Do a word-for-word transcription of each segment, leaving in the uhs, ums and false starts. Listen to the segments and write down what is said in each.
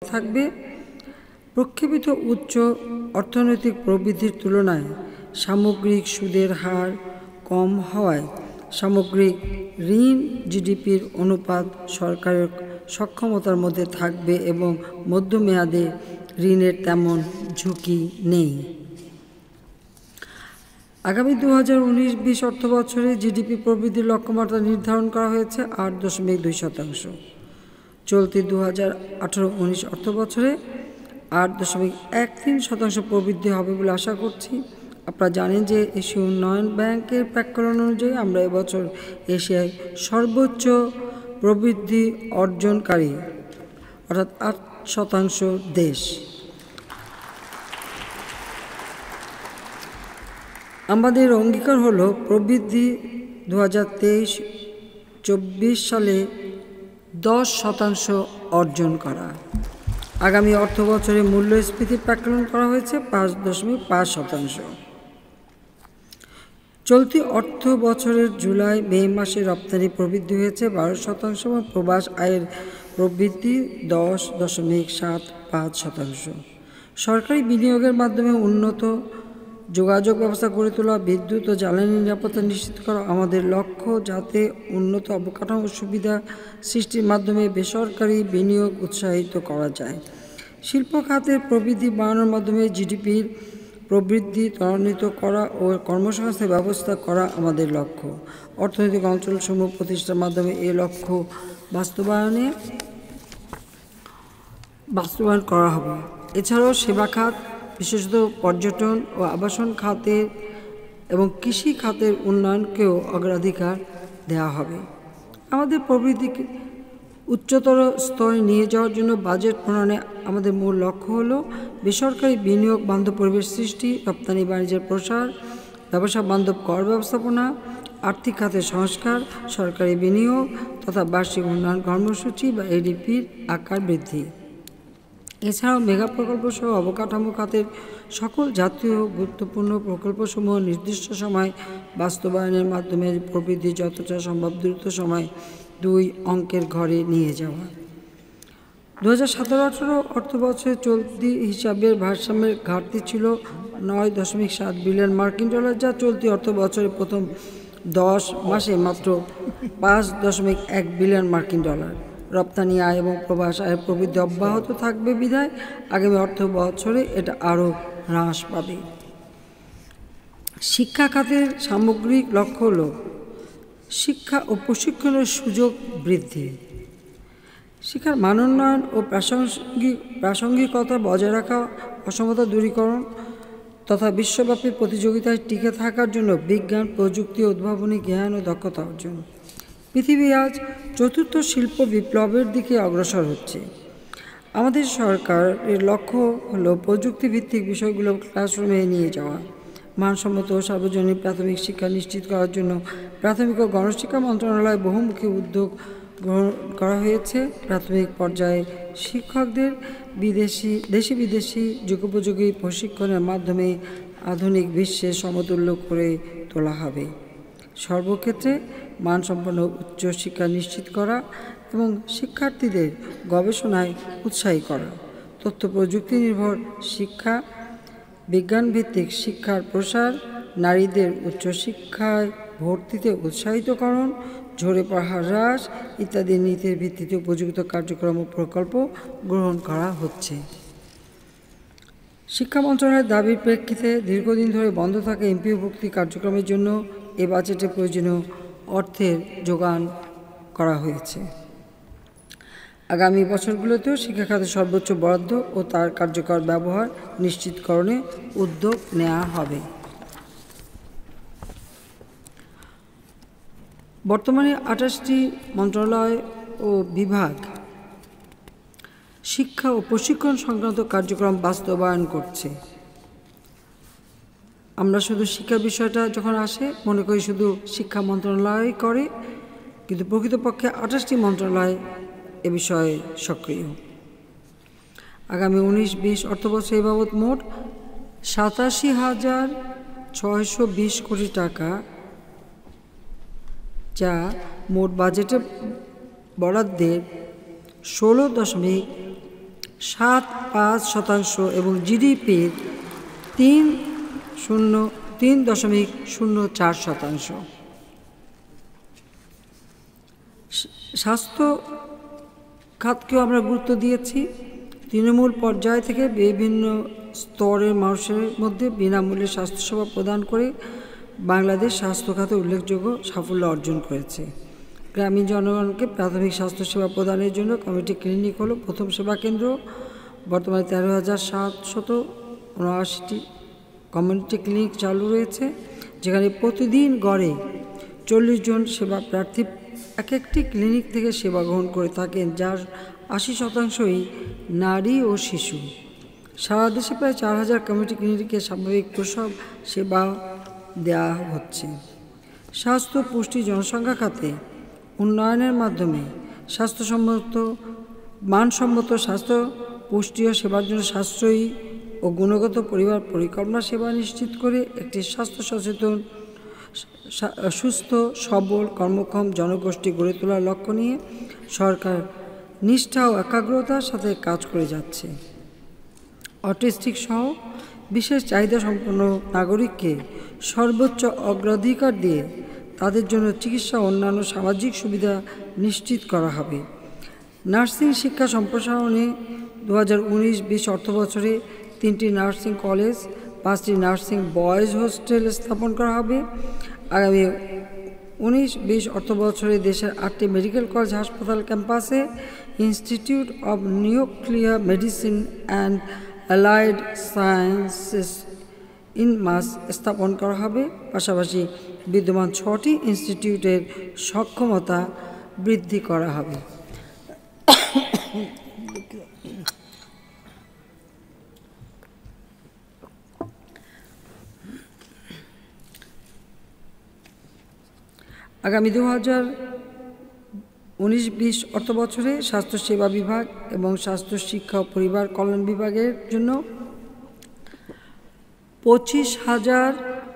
থাকবে। প্রক্ষেপিত উচ্চ অর্থনৈতিক প্রবৃদ্ধির তুলনায় সামগ্রিক সুদের হার কম হওয়ায় সামগ্রিক ঋণ জিডিপির অনুপাত সরকারের সক্ষমতার মধ্যে থাকবে এবং মধ্যমেয়াদে ঋণের তেমন ঝুঁকি নেই। আগামী দু হাজার উনিশ বিশ অর্থ বছরে জিডিপি প্রবৃদ্ধির লক্ষ্যমাত্রা নির্ধারণ করা হয়েছে আট দশমিক দুই শতাংশ। চলতি দু হাজার আঠারো উনিশ অর্থ বছরে আট দশমিক এক তিন শতাংশ প্রবৃদ্ধি হবে বলে আশা করছি। আপনারা জানেন যে এশীয় উন্নয়ন ব্যাংকের প্রেক্ষাপট অনুযায়ী আমরা এবছর এশিয়ায় সর্বোচ্চ প্রবৃদ্ধি অর্জনকারী অর্থাৎ আট শতাংশ দেশ। আমাদের অঙ্গীকার হলো প্রবৃদ্ধি দু হাজার তেইশ চব্বিশ সালে দশ শতাংশ অর্জন করা। আগামী অর্থ বছরে মূল্যস্ফীতির প্রেক্ষাপট করা হয়েছে পাঁচ দশমিক পাঁচ শতাংশ। চলতি অর্থ বছরের জুলাই মে মাসে রপ্তানি প্রবৃদ্ধি হয়েছে বারো শতাংশ এবং প্রবাস আয়ের প্রবৃদ্ধি দশ দশমিক সাত পাঁচ শতাংশ। সরকারি বিনিয়োগের মাধ্যমে উন্নত যোগাযোগ ব্যবস্থা গড়ে তোলা, বিদ্যুৎ ও জ্বালানি নিরাপত্তা নিশ্চিত করা আমাদের লক্ষ্য, যাতে উন্নত অবকাঠামো সুবিধা সৃষ্টির মাধ্যমে বেসরকারি বিনিয়োগ উৎসাহিত করা যায়। শিল্প খাতের প্রবৃদ্ধি বাড়ানোর মাধ্যমে জিডিপির প্রবৃদ্ধি ত্বরান্বিত করা ও কর্মসংস্থানের ব্যবস্থা করা আমাদের লক্ষ্য। অর্থনৈতিক অঞ্চলসমূহ প্রতিষ্ঠার মাধ্যমে এই লক্ষ্য বাস্তবায়নে বাস্তবায়ন করা হবে। এছাড়াও সেবা খাত, বিশেষত পর্যটন ও আবাসন খাতের এবং কৃষি খাতের উন্নয়নকেও অগ্রাধিকার দেওয়া হবে। আমাদের প্রবৃদ্ধিকে উচ্চতর স্তরে নিয়ে যাওয়ার জন্য বাজেট প্রণয়নে আমাদের মূল লক্ষ্য হল বেসরকারি বিনিয়োগ বান্ধব পরিবেশ সৃষ্টি, রপ্তানি বাণিজ্যের প্রসার, ব্যবসা বান্ধব কর ব্যবস্থাপনা, আর্থিক খাতের সংস্কার, সরকারি বিনিয়োগ তথা বার্ষিক উন্নয়ন কর্মসূচি বা এডিপির আকার বৃদ্ধি। এছাড়াও মেগা প্রকল্প সহ অবকাঠামো খাতের সকল জাতীয় গুরুত্বপূর্ণ প্রকল্পসমূহ নির্দিষ্ট সময় বাস্তবায়নের মাধ্যমে প্রবৃদ্ধি যতটা সম্ভব দ্রুত সময় দুই অঙ্কের ঘরে নিয়ে যাওয়া। দু হাজার সতেরো আঠারো অর্থ বছরে চলতি হিসাবের ভারসাম্যের ঘাটতি ছিল নয় দশমিক সাত বিলিয়ন মার্কিন ডলার, যা চলতি অর্থ বছরের প্রথম দশ মাসে মাত্র পাঁচ দশমিক এক বিলিয়ন মার্কিন ডলার। রপ্তানি আয় এবং প্রবাস আয়ের প্রবৃদ্ধি অব্যাহত থাকবে বিধায় আগামী অর্থ বছরে এটা আরও হ্রাস পাবে। শিক্ষা খাতের সামগ্রিক লক্ষ্য হল শিক্ষা ও প্রশিক্ষণের সুযোগ বৃদ্ধি, শিক্ষার মানোন্নয়ন ও প্রাসঙ্গিক প্রাসঙ্গিকতা বজায় রাখা, অসমতা দূরীকরণ তথা বিশ্বব্যাপী প্রতিযোগিতায় টিকে থাকার জন্য বিজ্ঞান, প্রযুক্তি, উদ্ভাবনী জ্ঞান ও দক্ষতা অর্জন। পৃথিবী আজ চতুর্থ শিল্প বিপ্লবের দিকে অগ্রসর হচ্ছে। আমাদের সরকারের লক্ষ্য হলো প্রযুক্তিভিত্তিক বিষয়গুলো ক্লাসরুমে নিয়ে যাওয়া। মানসম্মত ও সার্বজনীন প্রাথমিক শিক্ষা নিশ্চিত করার জন্য প্রাথমিক ও গণশিক্ষা মন্ত্রণালয় বহুমুখী উদ্যোগ গ্রহণ করা হয়েছে। প্রাথমিক পর্যায়ে শিক্ষকদের বিদেশি দেশি বিদেশি যুগোপযোগী প্রশিক্ষণের মাধ্যমে আধুনিক বিশ্বের সমতুল্য করে তোলা হবে। সর্বক্ষেত্রে মানসম্পন্ন উচ্চশিক্ষা নিশ্চিত করা এবং শিক্ষার্থীদের গবেষণায় উৎসাহী করা, তথ্য প্রযুক্তি নির্ভর শিক্ষা, বিজ্ঞানভিত্তিক শিক্ষার প্রসার, নারীদের উচ্চশিক্ষায় ভর্তিতে উৎসাহিতকরণ, ঝরে পড়া হ্রাস ইত্যাদি নীতির ভিত্তিতে উপযুক্ত কার্যক্রম ও প্রকল্প গ্রহণ করা হচ্ছে। শিক্ষা মন্ত্রণালয়ের দাবির প্রেক্ষিতে দীর্ঘদিন ধরে বন্ধ থাকা এমপিওভুক্তি কার্যক্রমের জন্য এ বাজেটে প্রয়োজনীয় অর্থের যোগান করা হয়েছে। আগামী বছরগুলোতেও শিক্ষা খাতে সর্বোচ্চ বরাদ্দ ও তার কার্যকর ব্যবহার নিশ্চিতকরণে উদ্যোগ নেওয়া হবে। বর্তমানে আঠাশটি মন্ত্রণালয় ও বিভাগ শিক্ষা ও প্রশিক্ষণ সংক্রান্ত কার্যক্রম বাস্তবায়ন করছে। আমরা শুধু শিক্ষা বিষয়টা যখন আসে মনে করি শুধু শিক্ষা মন্ত্রণালয় করে, কিন্তু প্রকৃতপক্ষে আঠাশটি মন্ত্রণালয় এ বিষয়ে সক্রিয়। আগামী উনিশ বিশ অর্থবর্ষে এ বাবদ মোট সাতাশি হাজার ছয়শো বিশ কোটি টাকা, যা মোট বাজেটে বরাদ্দের ষোলো দশমিক সাত পাঁচ শতাংশ এবং জিডিপির তিন শূন্য তিন দশমিক শূন্য চার শতাংশ। স্বাস্থ্য খাতকেও আমরা গুরুত্ব দিয়েছি। তৃণমূল পর্যায় থেকে বিভিন্ন স্তরের মানুষের মধ্যে বিনামূল্যে স্বাস্থ্যসেবা প্রদান করে বাংলাদেশ স্বাস্থ্য খাতে উল্লেখযোগ্য সাফল্য অর্জন করেছে। গ্রামীণ জনগণকে প্রাথমিক স্বাস্থ্যসেবা প্রদানের জন্য কমিউনিটি ক্লিনিক হলো প্রথম সেবা কেন্দ্র। বর্তমানে তেরো হাজার সাতশত উনআশিটি কমিউনিটি ক্লিনিক চালু রয়েছে, যেখানে প্রতিদিন গড়ে চল্লিশ জন সেবা প্রার্থী এক একটি ক্লিনিক থেকে সেবা গ্রহণ করে থাকেন, যার আশি শতাংশই নারী ও শিশু। সারা দেশে প্রায় চার হাজার কমিউনিটি ক্লিনিকে স্বাভাবিক প্রসব সেবা দেওয়া হচ্ছে। স্বাস্থ্য পুষ্টি জনসংখ্যা খাতে উন্নয়নের মাধ্যমে স্বাস্থ্যসম্মত মানসম্মত স্বাস্থ্য পুষ্টি ও সেবার জন্য সাশ্রয়ী ও গুণগত পরিবার পরিকল্পনা সেবা নিশ্চিত করে একটি স্বাস্থ্য সচেতন সুস্থ সবল কর্মক্ষম জনগোষ্ঠী গড়ে তোলার লক্ষ্য নিয়ে সরকার নিষ্ঠা ও একাগ্রতার সাথে কাজ করে যাচ্ছে। অটিস্টিক সহ বিশেষ চাহিদা সম্পন্ন নাগরিককে সর্বোচ্চ অগ্রাধিকার দিয়ে তাদের জন্য চিকিৎসা ও অন্যান্য সামাজিক সুবিধা নিশ্চিত করা হবে। নার্সিং শিক্ষা সম্প্রসারণে দু হাজার উনিশ বিশ অর্থবছরে তিনটি নার্সিং কলেজ, পাঁচটি নার্সিং বয়েজ হোস্টেল স্থাপন করা হবে। আগামী উনিশ বিশ অর্থবছরে দেশের আটটি মেডিকেল কলেজ হাসপাতাল ক্যাম্পাসে institute of nuclear medicine and allied sciences INMAS স্থাপন করা হবে। পাশাপাশি বিদ্যমান ছটি ইনস্টিটিউটের সক্ষমতা বৃদ্ধি করা হবে। আগামী দু হাজার উনিশ বিশ অর্থবছরে স্বাস্থ্যসেবা বিভাগ এবং স্বাস্থ্য শিক্ষা ও পরিবার কল্যাণ বিভাগের জন্য পঁচিশ হাজার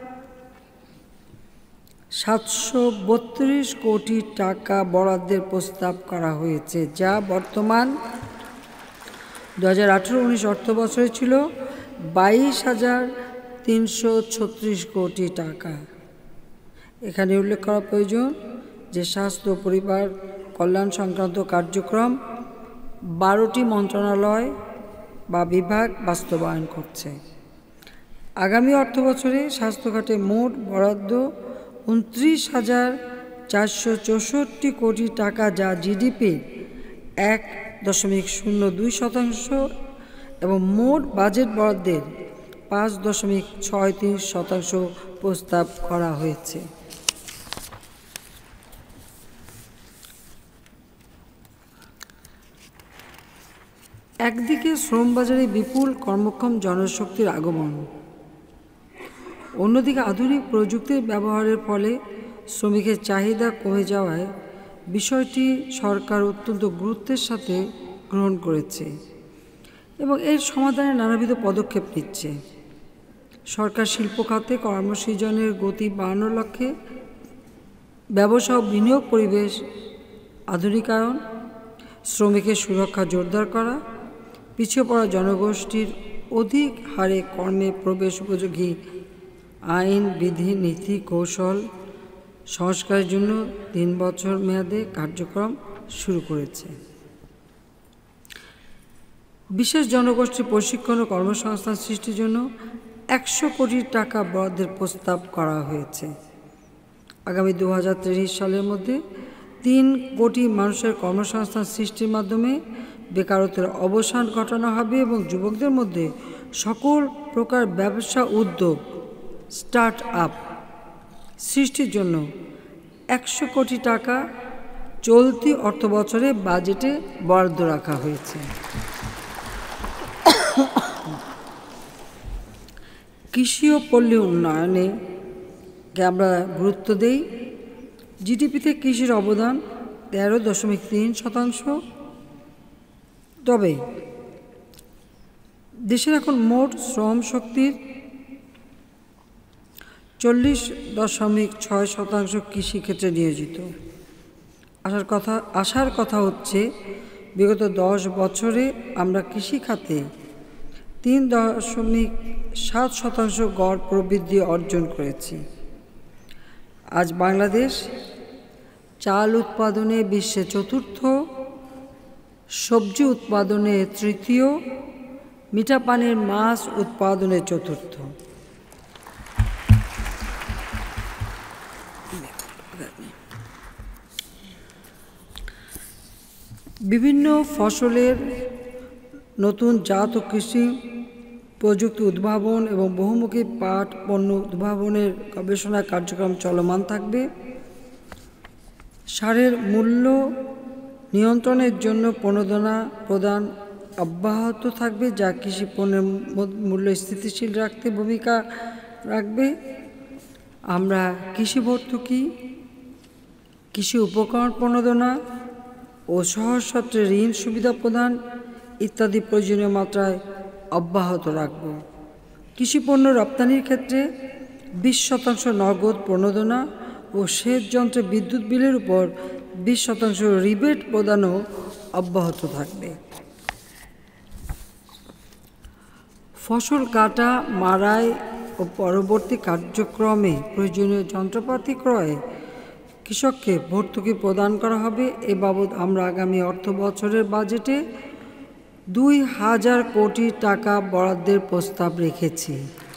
সাতশো বত্রিশ কোটি টাকা বরাদ্দের প্রস্তাব করা হয়েছে, যা বর্তমান দু হাজার আঠেরো উনিশ অর্থবছরে ছিল বাইশ হাজার তিনশো ছত্রিশ কোটি টাকা। এখানে উল্লেখ করা প্রয়োজন যে স্বাস্থ্য পরিবার কল্যাণ সংক্রান্ত কার্যক্রম বারোটি মন্ত্রণালয় বা বিভাগ বাস্তবায়ন করছে। আগামী অর্থবছরে স্বাস্থ্য খাতে মোট বরাদ্দ উনত্রিশ হাজার চারশো চৌষট্টি কোটি টাকা, যা জিডিপির এক দশমিক শূন্য দুই শতাংশ এবং মোট বাজেট বরাদ্দের পাঁচ দশমিক ছয় তিন শতাংশ প্রস্তাব করা হয়েছে। একদিকে শ্রমবাজারে বিপুল কর্মক্ষম জনশক্তির আগমন, অন্যদিকে আধুনিক প্রযুক্তির ব্যবহারের ফলে শ্রমিকের চাহিদা কমে যাওয়ায় বিষয়টি সরকার অত্যন্ত গুরুত্বের সাথে গ্রহণ করেছে এবং এর সমাধানে নানাবিধ পদক্ষেপ নিচ্ছে। সরকার শিল্প খাতে কর্মসৃজনের গতি বাড়ানোর লক্ষ্যে ব্যবসা ও বিনিয়োগ পরিবেশ আধুনিকায়ন, শ্রমিকের সুরক্ষা জোরদার করা, পিছিয়ে পড়া জনগোষ্ঠীর অধিক হারে কর্মে প্রবেশ উপযোগী আইন বিধি নীতি কৌশল সংস্কারের জন্য তিন বছর মেয়াদে কার্যক্রম শুরু করেছে। বিশেষ জনগোষ্ঠী প্রশিক্ষণ ও কর্মসংস্থান সৃষ্টির জন্য একশো কোটি টাকা বরাদ্দের প্রস্তাব করা হয়েছে। আগামী দু হাজার তিরিশ সালের মধ্যে তিন কোটি মানুষের কর্মসংস্থান সৃষ্টির মাধ্যমে বেকারত্বের অবসান ঘটানো হবে এবং যুবকদের মধ্যে সকল প্রকার ব্যবসা উদ্যোগ স্টার্ট আপ সৃষ্টির জন্য একশো কোটি টাকা চলতি অর্থবছরে বাজেটে বরাদ্দ রাখা হয়েছে। কৃষি ও পল্লী উন্নয়নে আমরা গুরুত্ব দেই। জিডিপিতে কৃষির অবদান তেরো দশমিক তিন শতাংশ। তবে দেশের এখন মোট শ্রম শক্তির চল্লিশ দশমিক ছয় শতাংশ কৃষিক্ষেত্রে নিয়োজিত। আসার কথা আসার কথা হচ্ছে বিগত দশ বছরে আমরা কৃষি খাতে তিন দশমিক সাত শতাংশ গড় প্রবৃদ্ধি অর্জন করেছি। আজ বাংলাদেশ চাল উৎপাদনে বিশ্বে চতুর্থ, সবজি উৎপাদনে তৃতীয়, মিঠা পানির মাছ উৎপাদনে চতুর্থ। বিভিন্ন ফসলের নতুন জাত ও কৃষি প্রযুক্তি উদ্ভাবন এবং বহুমুখী পাট পণ্য উদ্ভাবনের গবেষণা কার্যক্রম চলমান থাকবে। সারের মূল্য নিয়ন্ত্রণের জন্য প্রণোদনা প্রদান অব্যাহত থাকবে, যা কৃষি পণ্যের মূল্য স্থিতিশীল রাখতে ভূমিকা রাখবে। আমরা কৃষি ভর্তুকি, কৃষি উপকরণ প্রণোদনা ও সহজ শর্তে ঋণ সুবিধা প্রদান ইত্যাদি প্রয়োজনীয় মাত্রায় অব্যাহত রাখব। কৃষি পণ্য রপ্তানির ক্ষেত্রে বিশ শতাংশ নগদ প্রণোদনা ও সেচ যন্ত্রে বিদ্যুৎ বিলের উপর বিশ শতাংশ রিবেট প্রদানও অব্যাহত থাকবে। ফসল কাটা, মাড়াই ও পরবর্তী কার্যক্রমে প্রয়োজনীয় যন্ত্রপাতি ক্রয়ে কৃষককে ভর্তুকি প্রদান করা হবে। এ বাবদ আমরা আগামী অর্থ বছরের বাজেটে দুই হাজার কোটি টাকা বরাদ্দের প্রস্তাব রেখেছি,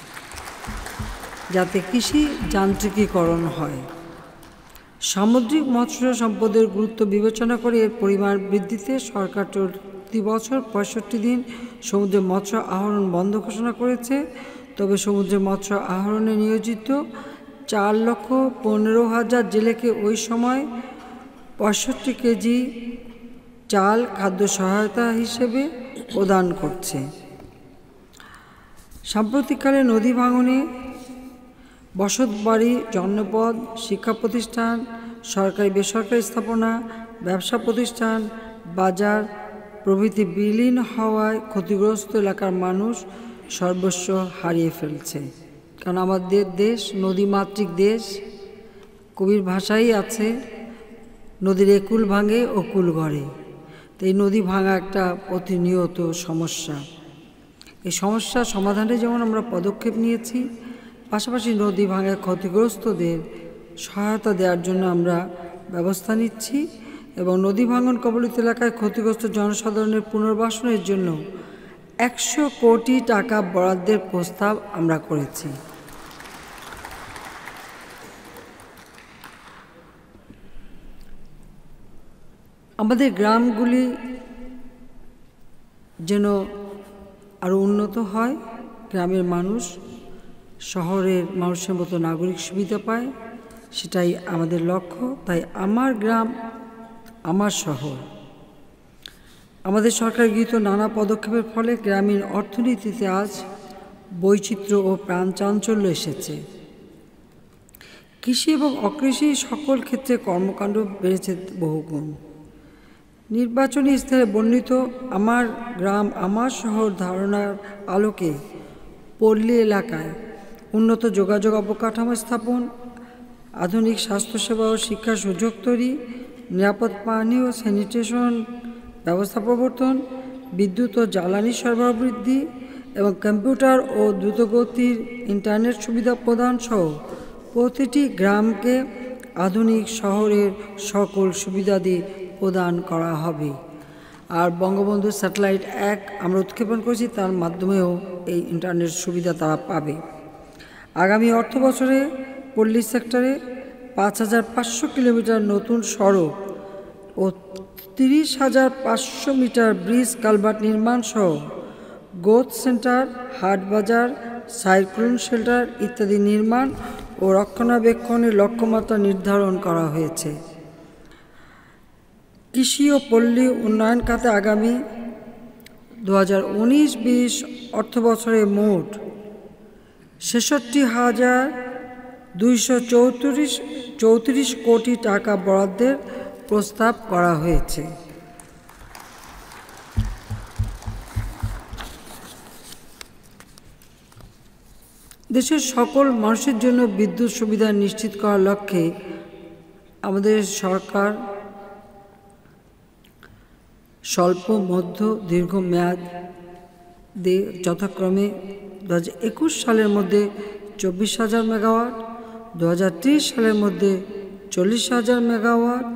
যাতে কৃষি যান্ত্রিকীকরণ হয়। সামুদ্রিক মৎস্য সম্পদের গুরুত্ব বিবেচনা করে এর পরিমাণ বৃদ্ধিতে সরকার চলতি বছর পঁয়ষট্টি দিন সমুদ্রে মৎস্য আহরণ বন্ধ ঘোষণা করেছে। তবে সমুদ্রে মৎস্য আহরণে নিয়োজিত চার লক্ষ পনেরো হাজার জেলেকে ওই সময় পঁয়ষট্টি কেজি চাল খাদ্য সহায়তা হিসেবে প্রদান করছে। সাম্প্রতিককালে নদী ভাঙনে বসতবাড়ি, জনপদ, শিক্ষা প্রতিষ্ঠান, সরকারি বেসরকারি স্থাপনা, ব্যবসা প্রতিষ্ঠান, বাজার প্রভৃতি বিলীন হওয়ায় ক্ষতিগ্রস্ত এলাকার মানুষ সর্বস্ব হারিয়ে ফেলছে। কারণ আমাদের দেশ নদীমাতৃক দেশ, কবির ভাষাই আছে, নদীর একুল ভাঙে ও কুল গড়ে। তো এই নদী ভাঙা একটা প্রতিনিয়ত সমস্যা। এই সমস্যা সমাধানে যেমন আমরা পদক্ষেপ নিয়েছি, পাশাপাশি নদী ভাঙায় ক্ষতিগ্রস্তদের সহায়তা দেওয়ার জন্য আমরা ব্যবস্থা নিচ্ছি এবং নদী ভাঙন কবলিত এলাকায় ক্ষতিগ্রস্ত জনসাধারণের পুনর্বাসনের জন্য একশো কোটি টাকা বরাদ্দের প্রস্তাব আমরা করেছি। আমাদের গ্রামগুলি যেন আরও উন্নত হয়, গ্রামের মানুষ শহরের মানুষের মতো নাগরিক সুবিধা পায়, সেটাই আমাদের লক্ষ্য। তাই আমার গ্রাম আমার শহর। আমাদের সরকার গৃহীত নানা পদক্ষেপের ফলে গ্রামীণ অর্থনীতিতে আজ বৈচিত্র্য ও প্রাণচাঞ্চল্য এসেছে। কৃষি এবং অকৃষি সকল ক্ষেত্রে কর্মকাণ্ড বেড়েছে বহুগুণ। নির্বাচনী ইশতেহারে বর্ণিত আমার গ্রাম আমার শহর ধারণার আলোকে পল্লী এলাকায় উন্নত যোগাযোগ অবকাঠামো স্থাপন, আধুনিক স্বাস্থ্যসেবা ও শিক্ষার সুযোগ তৈরি, নিরাপদ পানি ও স্যানিটেশন ব্যবস্থা প্রবর্তন, বিদ্যুৎ ও জ্বালানি সরবরাহ বৃদ্ধি এবং কম্পিউটার ও দ্রুতগতির ইন্টারনেট সুবিধা প্রদান সহ প্রতিটি গ্রামকে আধুনিক শহরের সকল সুবিধাদি প্রদান করা হবে। আর বঙ্গবন্ধু স্যাটেলাইট এক আমরা উৎক্ষেপণ করেছি, তার মাধ্যমেও এই ইন্টারনেট সুবিধা তারা পাবে। আগামী অর্থ বছরে পল্লী সেক্টরে পাঁচ হাজার পাঁচশো কিলোমিটার নতুন সড়ক ও তিরিশ হাজার পাঁচশো মিটার ব্রিজ কালভার্ট নির্মাণ সহ গ্রোথ সেন্টার, হাট বাজার, সাইক্লোন শেল্টার ইত্যাদি নির্মাণ ও রক্ষণাবেক্ষণের লক্ষ্যমাত্রা নির্ধারণ করা হয়েছে। কৃষি ও পল্লী উন্নয়ন খাতে আগামী দু হাজার উনিশ বিশ অর্থ বছরে মোট ছেষট্টি হাজার দুইশো চৌত্রিশ চৌত্রিশ কোটি টাকা বরাদ্দের প্রস্তাব করা হয়েছে। দেশের সকল মানুষের জন্য বিদ্যুৎ সুবিধা নিশ্চিত করার লক্ষ্যে আমাদের সরকার স্বল্প, মধ্য, দীর্ঘ মেয়াদ দিয়ে যথাক্রমে দু হাজার একুশ সালের মধ্যে চব্বিশ হাজার মেগাওয়াট, দু হাজার ত্রিশ সালের মধ্যে চল্লিশ হাজার মেগাওয়াট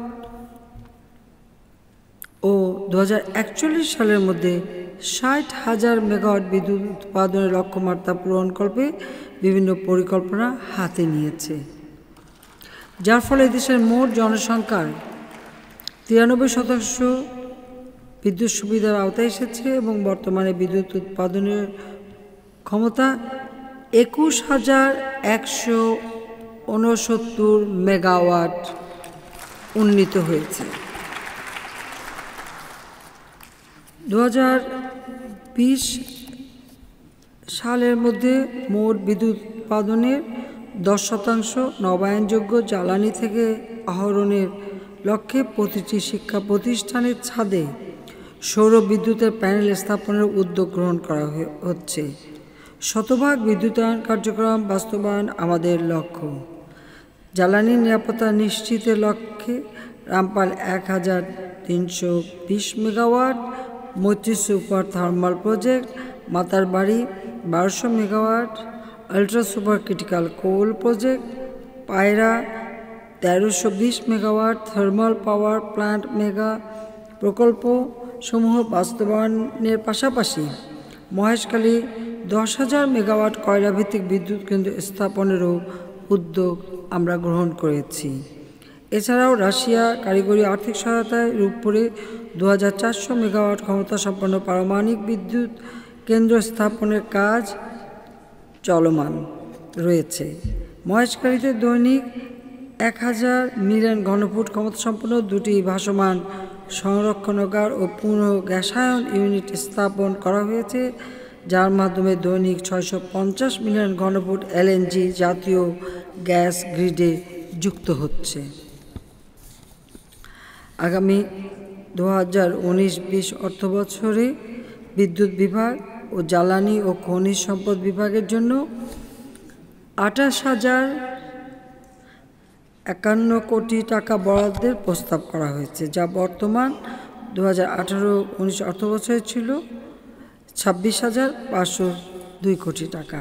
ও দু হাজার একচল্লিশ সালের মধ্যে ষাট হাজার মেগাওয়াট বিদ্যুৎ উৎপাদনের লক্ষ্যমাত্রা পূরণকল্পে বিভিন্ন পরিকল্পনা হাতে নিয়েছে, যার ফলে দেশের মোট জনসংখ্যার তিরানব্বই শতাংশ বিদ্যুৎ সুবিধার আওতায় এসেছে এবং বর্তমানে বিদ্যুৎ উৎপাদনের ক্ষমতা একুশ হাজার একশো ঊনসত্তর মেগাওয়াট উন্নীত হয়েছে। দু হাজার বিশ সালের মধ্যে মোট বিদ্যুৎ উৎপাদনের দশ শতাংশ নবায়নযোগ্য জ্বালানি থেকে আহরণের লক্ষ্যে প্রতিটি শিক্ষা প্রতিষ্ঠানের ছাদে সৌর বিদ্যুতের প্যানেল স্থাপনের উদ্যোগ গ্রহণ করা হচ্ছে। শতভাগ বিদ্যুতায়ন কার্যক্রম বাস্তবায়ন আমাদের লক্ষ্য। জ্বালানি নিরাপত্তা নিশ্চিতের লক্ষ্যে রামপাল এক হাজার তিনশো বিশ মেগাওয়াট, মৈত্রী সুপার থার্মাল প্রজেক্ট, মাতারবাড়ি বারোশো megawatt, ultra super critical coal project, Payra তেরোশো বিশ megawatt thermal power plant mega প্রকল্প সমূহ বাস্তবায়নের পাশাপাশি মহেশখালী দশ হাজার মেগাওয়াট কয়লাভিত্তিক বিদ্যুৎ কেন্দ্র স্থাপনেরও উদ্যোগ আমরা গ্রহণ করেছি। এছাড়াও রাশিয়া কারিগরি আর্থিক সহায়তায় রূপপুরে দু হাজার চারশো মেগাওয়াট ক্ষমতা সম্পন্ন পারমাণবিক বিদ্যুৎ কেন্দ্র স্থাপনের কাজ চলমান রয়েছে। মহেশখালীতে দৈনিক এক হাজার মিলিয়ন ঘনফুট ক্ষমতা সম্পন্ন দুটি ভাসমান সংরক্ষণাগার ও পুনঃ গ্যাসায়ন ইউনিট স্থাপন করা হয়েছে, যার মাধ্যমে দৈনিক ছয়শো পঞ্চাশ মিলিয়ন ঘনফুট এলএনজি জাতীয় গ্যাস গ্রিডে যুক্ত হচ্ছে। আগামী দু হাজার উনিশ বিশ অর্থবছরে বিদ্যুৎ বিভাগ ও জ্বালানি ও খনিজ সম্পদ বিভাগের জন্য আঠাশ হাজার একান্ন কোটি টাকা বরাদ্দের প্রস্তাব করা হয়েছে, যা বর্তমান দু হাজার আঠারো উনিশ অর্থবছরে ছিল ছাব্বিশ হাজার পাঁচশো দুই কোটি টাকা।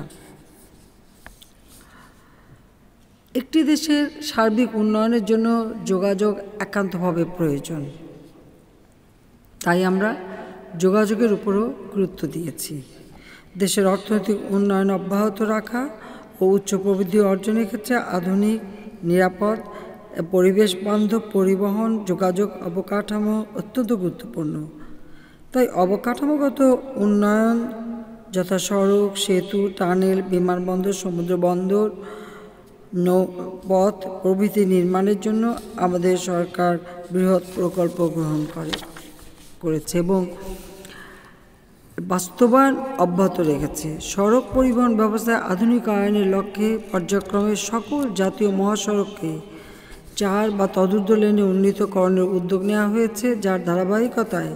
একটি দেশের সার্বিক উন্নয়নের জন্য যোগাযোগ একান্তভাবে প্রয়োজন, তাই আমরা যোগাযোগের উপরও গুরুত্ব দিয়েছি। দেশের অর্থনৈতিক উন্নয়ন অব্যাহত রাখা ও উচ্চ প্রবৃদ্ধি অর্জনের ক্ষেত্রে আধুনিক, নিরাপদ, পরিবেশ বান্ধব পরিবহন যোগাযোগ অবকাঠামো অত্যন্ত গুরুত্বপূর্ণ। তাই অবকাঠামোগত উন্নয়ন যথা সড়ক, সেতু, টানেল, বিমানবন্দর, সমুদ্র বন্দর, নৌপথ প্রভৃতি নির্মাণের জন্য আমাদের সরকার বৃহৎ প্রকল্প গ্রহণ করে করেছে এবং বাস্তবায়ন অব্যাহত রেখেছে। সড়ক পরিবহন ব্যবস্থায় আধুনিকায়নের লক্ষ্যে পর্যায়ক্রমে সকল জাতীয় মহাসড়ককে চার বা তদূর্ধ্ব লেনে উন্নীতকরণের উদ্যোগ নেওয়া হয়েছে, যার ধারাবাহিকতায়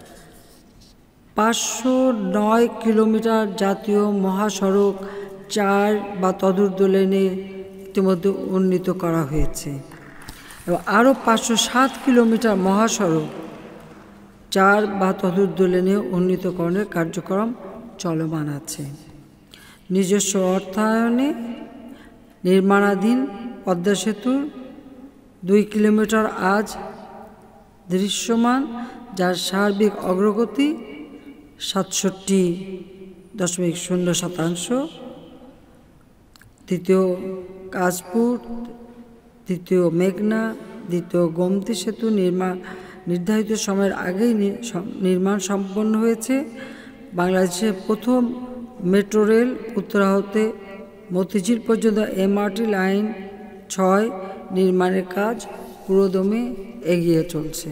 পাঁচশো নয় কিলোমিটার জাতীয় মহাসড়ক চার বা তদূর্ধ্ব লেনে ইতিমধ্যে উন্নীত করা হয়েছে এবং আরও পাঁচশো সাত কিলোমিটার মহাসড়ক চার বা তদূর্ধ্ব লেনে উন্নীতকরণের কার্যক্রম চলমান আছে। নিজস্ব অর্থায়নে নির্মাণাধীন পদ্মা সেতুর দুই কিলোমিটার আজ দৃশ্যমান, যার সার্বিক অগ্রগতি সাতষট্টি দশমিক শূন্য শতাংশ। দ্বিতীয় কাশপুর, দ্বিতীয় মেঘনা, দ্বিতীয় গোমতী সেতু নির্মাণ নির্ধারিত সময়ের আগেই নির্মাণ সম্পন্ন হয়েছে। বাংলাদেশের প্রথম মেট্রো রেল উত্তরা হতে মতিঝিল পর্যন্ত এমআরটি লাইন ছয় নির্মাণের কাজ পুরোদমে এগিয়ে চলছে।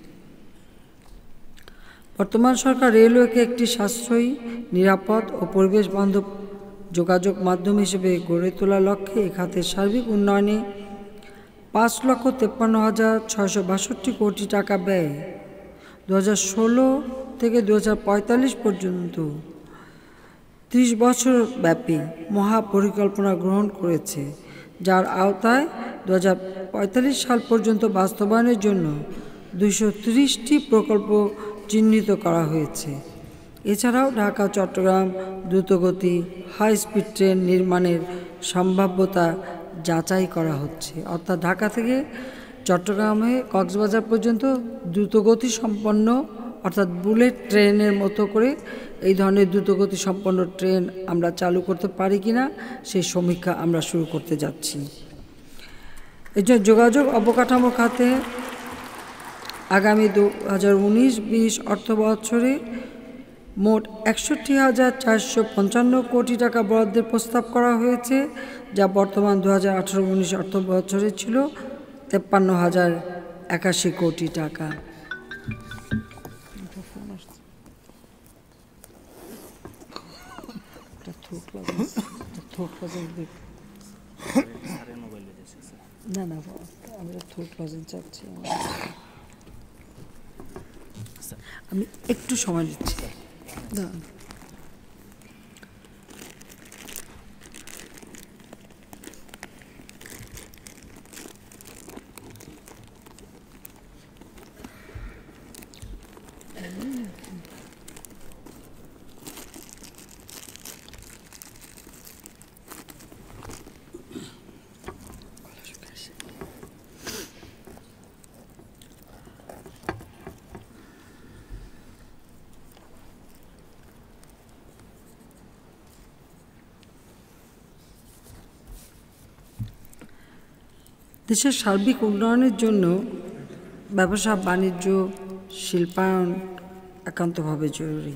বর্তমান সরকার রেলওয়েকে একটি সাশ্রয়ী, নিরাপদ ও পরিবেশ বান্ধব যোগাযোগ মাধ্যম হিসেবে গড়ে তোলার লক্ষ্যে এ খাতের সার্বিক উন্নয়নে পাঁচ লক্ষ তেপ্পান্ন হাজার ছয়শো বাষট্টি কোটি টাকা ব্যয় দু হাজার ষোলো থেকে দু হাজার পঁয়তাল্লিশ পর্যন্ত ত্রিশ বছর ব্যাপী মহাপরিকল্পনা গ্রহণ করেছে, যার আওতায় দু হাজার পঁয়তাল্লিশ সাল পর্যন্ত বাস্তবায়নের জন্য দুইশো ত্রিশটি প্রকল্প চিহ্নিত করা হয়েছে। এছাড়াও ঢাকা চট্টগ্রাম দ্রুতগতি হাই স্পিড ট্রেন নির্মাণের সম্ভাব্যতা যাচাই করা হচ্ছে। অর্থাৎ ঢাকা থেকে চট্টগ্রামে কক্সবাজার পর্যন্ত দ্রুতগতি সম্পন্ন অর্থাৎ বুলেট ট্রেনের মতো করে এই ধরনের দ্রুতগতি সম্পন্ন ট্রেন আমরা চালু করতে পারি কিনা সেই সমীক্ষা আমরা শুরু করতে যাচ্ছি। এই জন্য যোগাযোগ অবকাঠামো খাতে আগামী দু হাজার উনিশ বিশ অর্থ বছরে মোট একষট্টি হাজার চারশো পঞ্চান্ন কোটি টাকা বরাদ্দের প্রস্তাব করা হয়েছে, যা বর্তমান দু হাজার আঠারো উনিশ অর্থ বছরে ছিল তেপ্পান্ন হাজার একাশি কোটি টাকা। না না আমরা থোক লজেন্স চাচ্ছি, আমি একটু সময় দিচ্ছি। না দেশের সার্বিক উন্নয়নের জন্য ব্যবসা বাণিজ্য শিল্পায়ন একান্তভাবে জরুরি।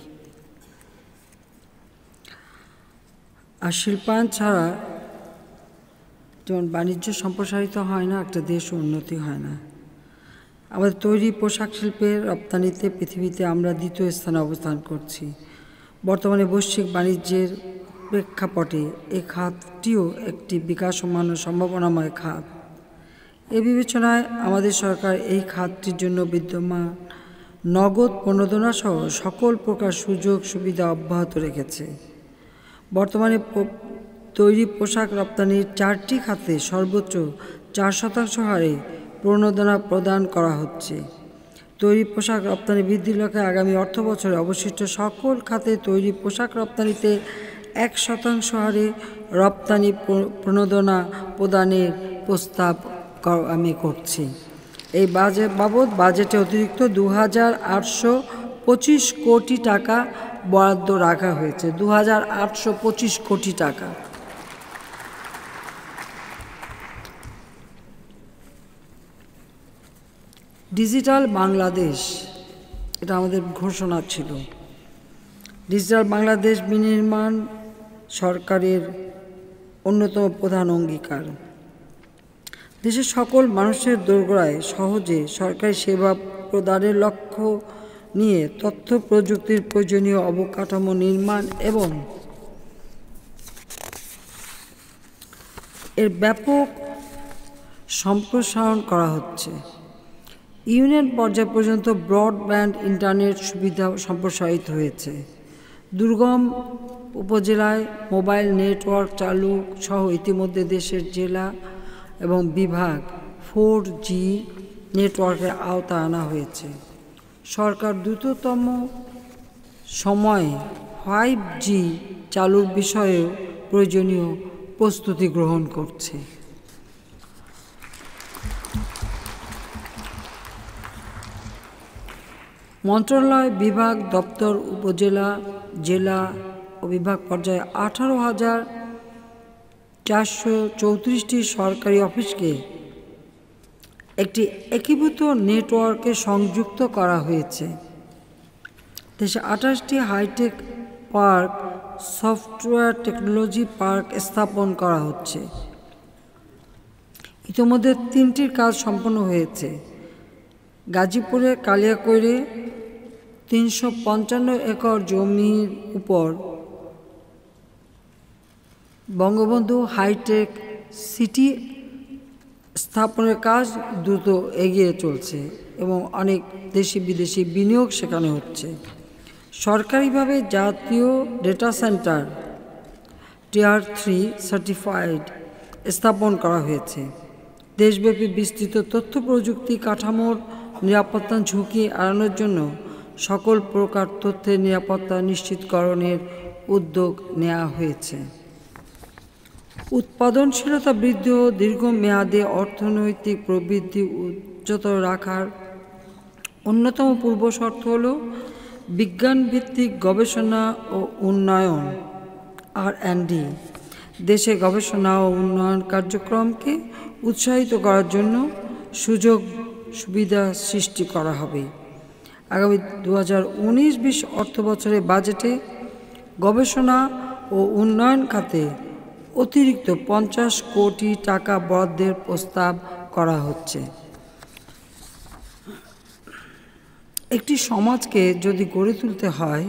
আর শিল্পায়ন ছাড়া যেমন বাণিজ্য সম্প্রসারিত হয় না, একটা দেশ উন্নতি হয় না। আমাদের তৈরি পোশাক শিল্পের রপ্তানিতে পৃথিবীতে আমরা দ্বিতীয় স্থানে অবস্থান করছি। বর্তমানে বৈশ্বিক বাণিজ্যের প্রেক্ষাপটে এই খাতটিও একটি বিকাশমান ও সম্ভাবনাময় খাত। এ বিবেচনায় আমাদের সরকার এই খাতটির জন্য বিদ্যমান নগদ প্রণোদনা সহ সকল প্রকার সুযোগ সুবিধা অব্যাহত রেখেছে। বর্তমানে তৈরি পোশাক রপ্তানির চারটি খাতে সর্বোচ্চ চার শতাংশ হারে প্রণোদনা প্রদান করা হচ্ছে। তৈরি পোশাক রপ্তানি বৃদ্ধির লক্ষ্যে আগামী অর্থ বছরে অবশিষ্ট সকল খাতে তৈরি পোশাক রপ্তানিতে এক শতাংশ হারে রপ্তানি প্রণোদনা প্রদানের প্রস্তাব আমি করছি। এই বাজেট বাবদ বাজেটে অতিরিক্ত দু হাজার আটশো পঁচিশ কোটি টাকা বরাদ্দ রাখা হয়েছে। দু হাজার আটশো পঁচিশ কোটি টাকা। ডিজিটাল বাংলাদেশ, এটা আমাদের ঘোষণা ছিল। ডিজিটাল বাংলাদেশ বিনির্মাণ সরকারের অন্যতম প্রধান অঙ্গীকার। দেশের সকল মানুষের দোরগোড়ায় সহজে সরকারি সেবা প্রদানের লক্ষ্য নিয়ে তথ্য প্রযুক্তির প্রয়োজনীয় অবকাঠামো নির্মাণ এবং এর ব্যাপক সম্প্রসারণ করা হচ্ছে। ইউনিয়ন পর্যায় পর্যন্ত ব্রডব্যান্ড ইন্টারনেট সুবিধা সম্প্রসারিত হয়েছে। দুর্গম উপজেলায় মোবাইল নেটওয়ার্ক চালু সহ ইতিমধ্যে দেশের জেলা এবং বিভাগ ফোর জি নেটওয়ার্কের আওতায় আনা হয়েছে। সরকার দ্রুততম সময়ে ফাইভ জি চালুর বিষয়েও প্রয়োজনীয় প্রস্তুতি গ্রহণ করছে। মন্ত্রণালয় বিভাগ দপ্তর উপজেলা জেলা ও বিভাগ পর্যায়ে আঠারো হাজার চারশো চৌত্রিশটি সরকারি অফিসকে একটি একীভূত নেটওয়ার্কে সংযুক্ত করা হয়েছে। দেশে আঠাশটি high tech park software technology park স্থাপন করা হচ্ছে। ইতিমধ্যে তিনটির কাজ সম্পন্ন হয়েছে। গাজীপুরে কালিয়াকৈরে তিনশো পঞ্চান্ন একর জমির উপর বঙ্গবন্ধু হাইটেক সিটি স্থাপনের কাজ দ্রুত এগিয়ে চলছে এবং অনেক দেশি বিদেশি বিনিয়োগ সেখানে হচ্ছে। সরকারিভাবে জাতীয় data centre tier three certified স্থাপন করা হয়েছে। দেশব্যাপী বিস্তৃত তথ্য প্রযুক্তি কাঠামোর নিরাপত্তা ঝুঁকি এড়ানোর জন্য সকল প্রকার তথ্যের নিরাপত্তা নিশ্চিতকরণের উদ্যোগ নেওয়া হয়েছে। উৎপাদনশীলতা বৃদ্ধি ও দীর্ঘমেয়াদে অর্থনৈতিক প্রবৃদ্ধি উচ্চতর রাখার অন্যতম পূর্বশর্ত হল বিজ্ঞানভিত্তিক গবেষণা ও উন্নয়ন আর অ্যান্ড ডি। দেশে গবেষণা ও উন্নয়ন কার্যক্রমকে উৎসাহিত করার জন্য সুযোগ সুবিধা সৃষ্টি করা হবে। আগামী দু হাজার উনিশ বিশ অর্থ বছরের বাজেটে গবেষণা ও উন্নয়ন খাতে অতিরিক্ত পঞ্চাশ কোটি টাকা বরাদ্দের প্রস্তাব করা হচ্ছে। একটি সমাজকে যদি গড়ে তুলতে হয়,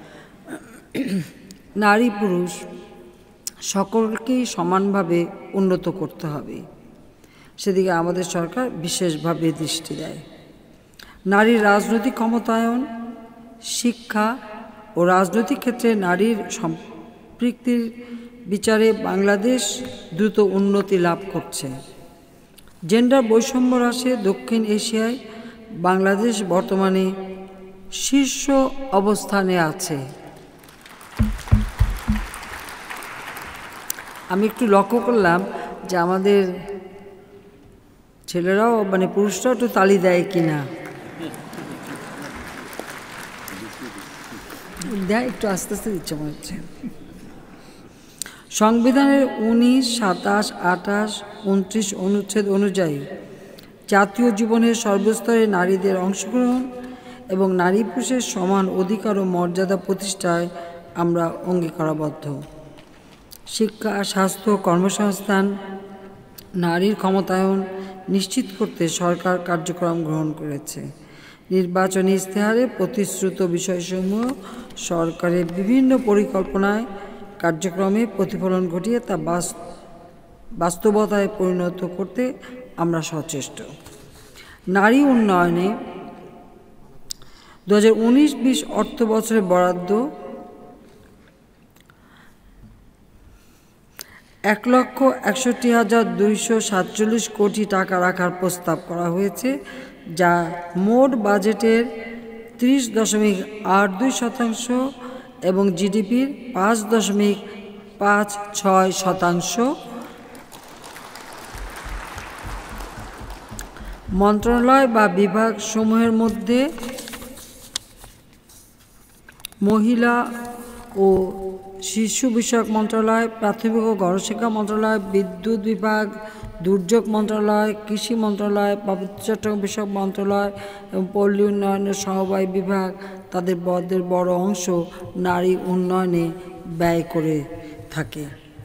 নারী পুরুষ সকলকেই সমানভাবে উন্নত করতে হবে। সেদিকে আমাদের সরকার বিশেষভাবে দৃষ্টি দেয়। নারীর রাজনৈতিক ক্ষমতায়ন, শিক্ষা ও রাজনৈতিক ক্ষেত্রে নারীর সম্পৃক্তির বিচারে বাংলাদেশ দ্রুত উন্নতি লাভ করছে। জেন্ডার বৈষম্য হ্রাসে দক্ষিণ এশিয়ায় বাংলাদেশ বর্তমানে শীর্ষ অবস্থানে আছে। আমি একটু লক্ষ্য করলাম যে আমাদের ছেলেরাও মানে পুরুষরাও একটু তালি দেয় কিনা, দেয় একটু আস্তে আস্তে দিচ্ছে মনে হচ্ছে। সংবিধানের উনিশ, সাতাশ, আঠাশ, উনত্রিশ অনুচ্ছেদ অনুযায়ী জাতীয় জীবনের সর্বস্তরে নারীদের অংশগ্রহণ এবং নারী পুরুষের সমান অধিকার ও মর্যাদা প্রতিষ্ঠায় আমরা অঙ্গীকারবদ্ধ। শিক্ষা, স্বাস্থ্য, কর্মসংস্থান, নারীর ক্ষমতায়ন নিশ্চিত করতে সরকার কার্যক্রম গ্রহণ করেছে। নির্বাচনী ইশতেহারে প্রতিশ্রুত বিষয়সমূহ সরকারের বিভিন্ন পরিকল্পনায় কার্যক্রমে প্রতিফলন ঘটিয়ে তা বাস্তবতায় পরিণত করতে আমরা সচেষ্ট। নারী উন্নয়নে দু হাজার উনিশ বিশ অর্থ বছরের বরাদ্দ এক লক্ষ একষট্টি হাজার দুইশো সাতচল্লিশ কোটি টাকা রাখার প্রস্তাব করা হয়েছে, যা মোট বাজেটের ত্রিশ দশমিক আট দুই শতাংশ এবং জিডিপির পাঁচ দশমিক পাঁচ ছয় শতাংশ। মন্ত্রণালয় বা বিভাগ সমূহের মধ্যে মহিলা ও শিশু বিষয়ক মন্ত্রণালয়, প্রাথমিক ও গণশিক্ষা মন্ত্রণালয়, বিদ্যুৎ বিভাগ, দুর্যোগ মন্ত্রণালয়, কৃষি মন্ত্রণালয়, পার্বত্য চট্টগ্রাম বিষয়ক মন্ত্রণালয় এবং পল্লী উন্নয়নের সমবায় বিভাগ তাদের বরাদ্দের বড় অংশ নারী উন্নয়নে ব্যয় করে থাকে।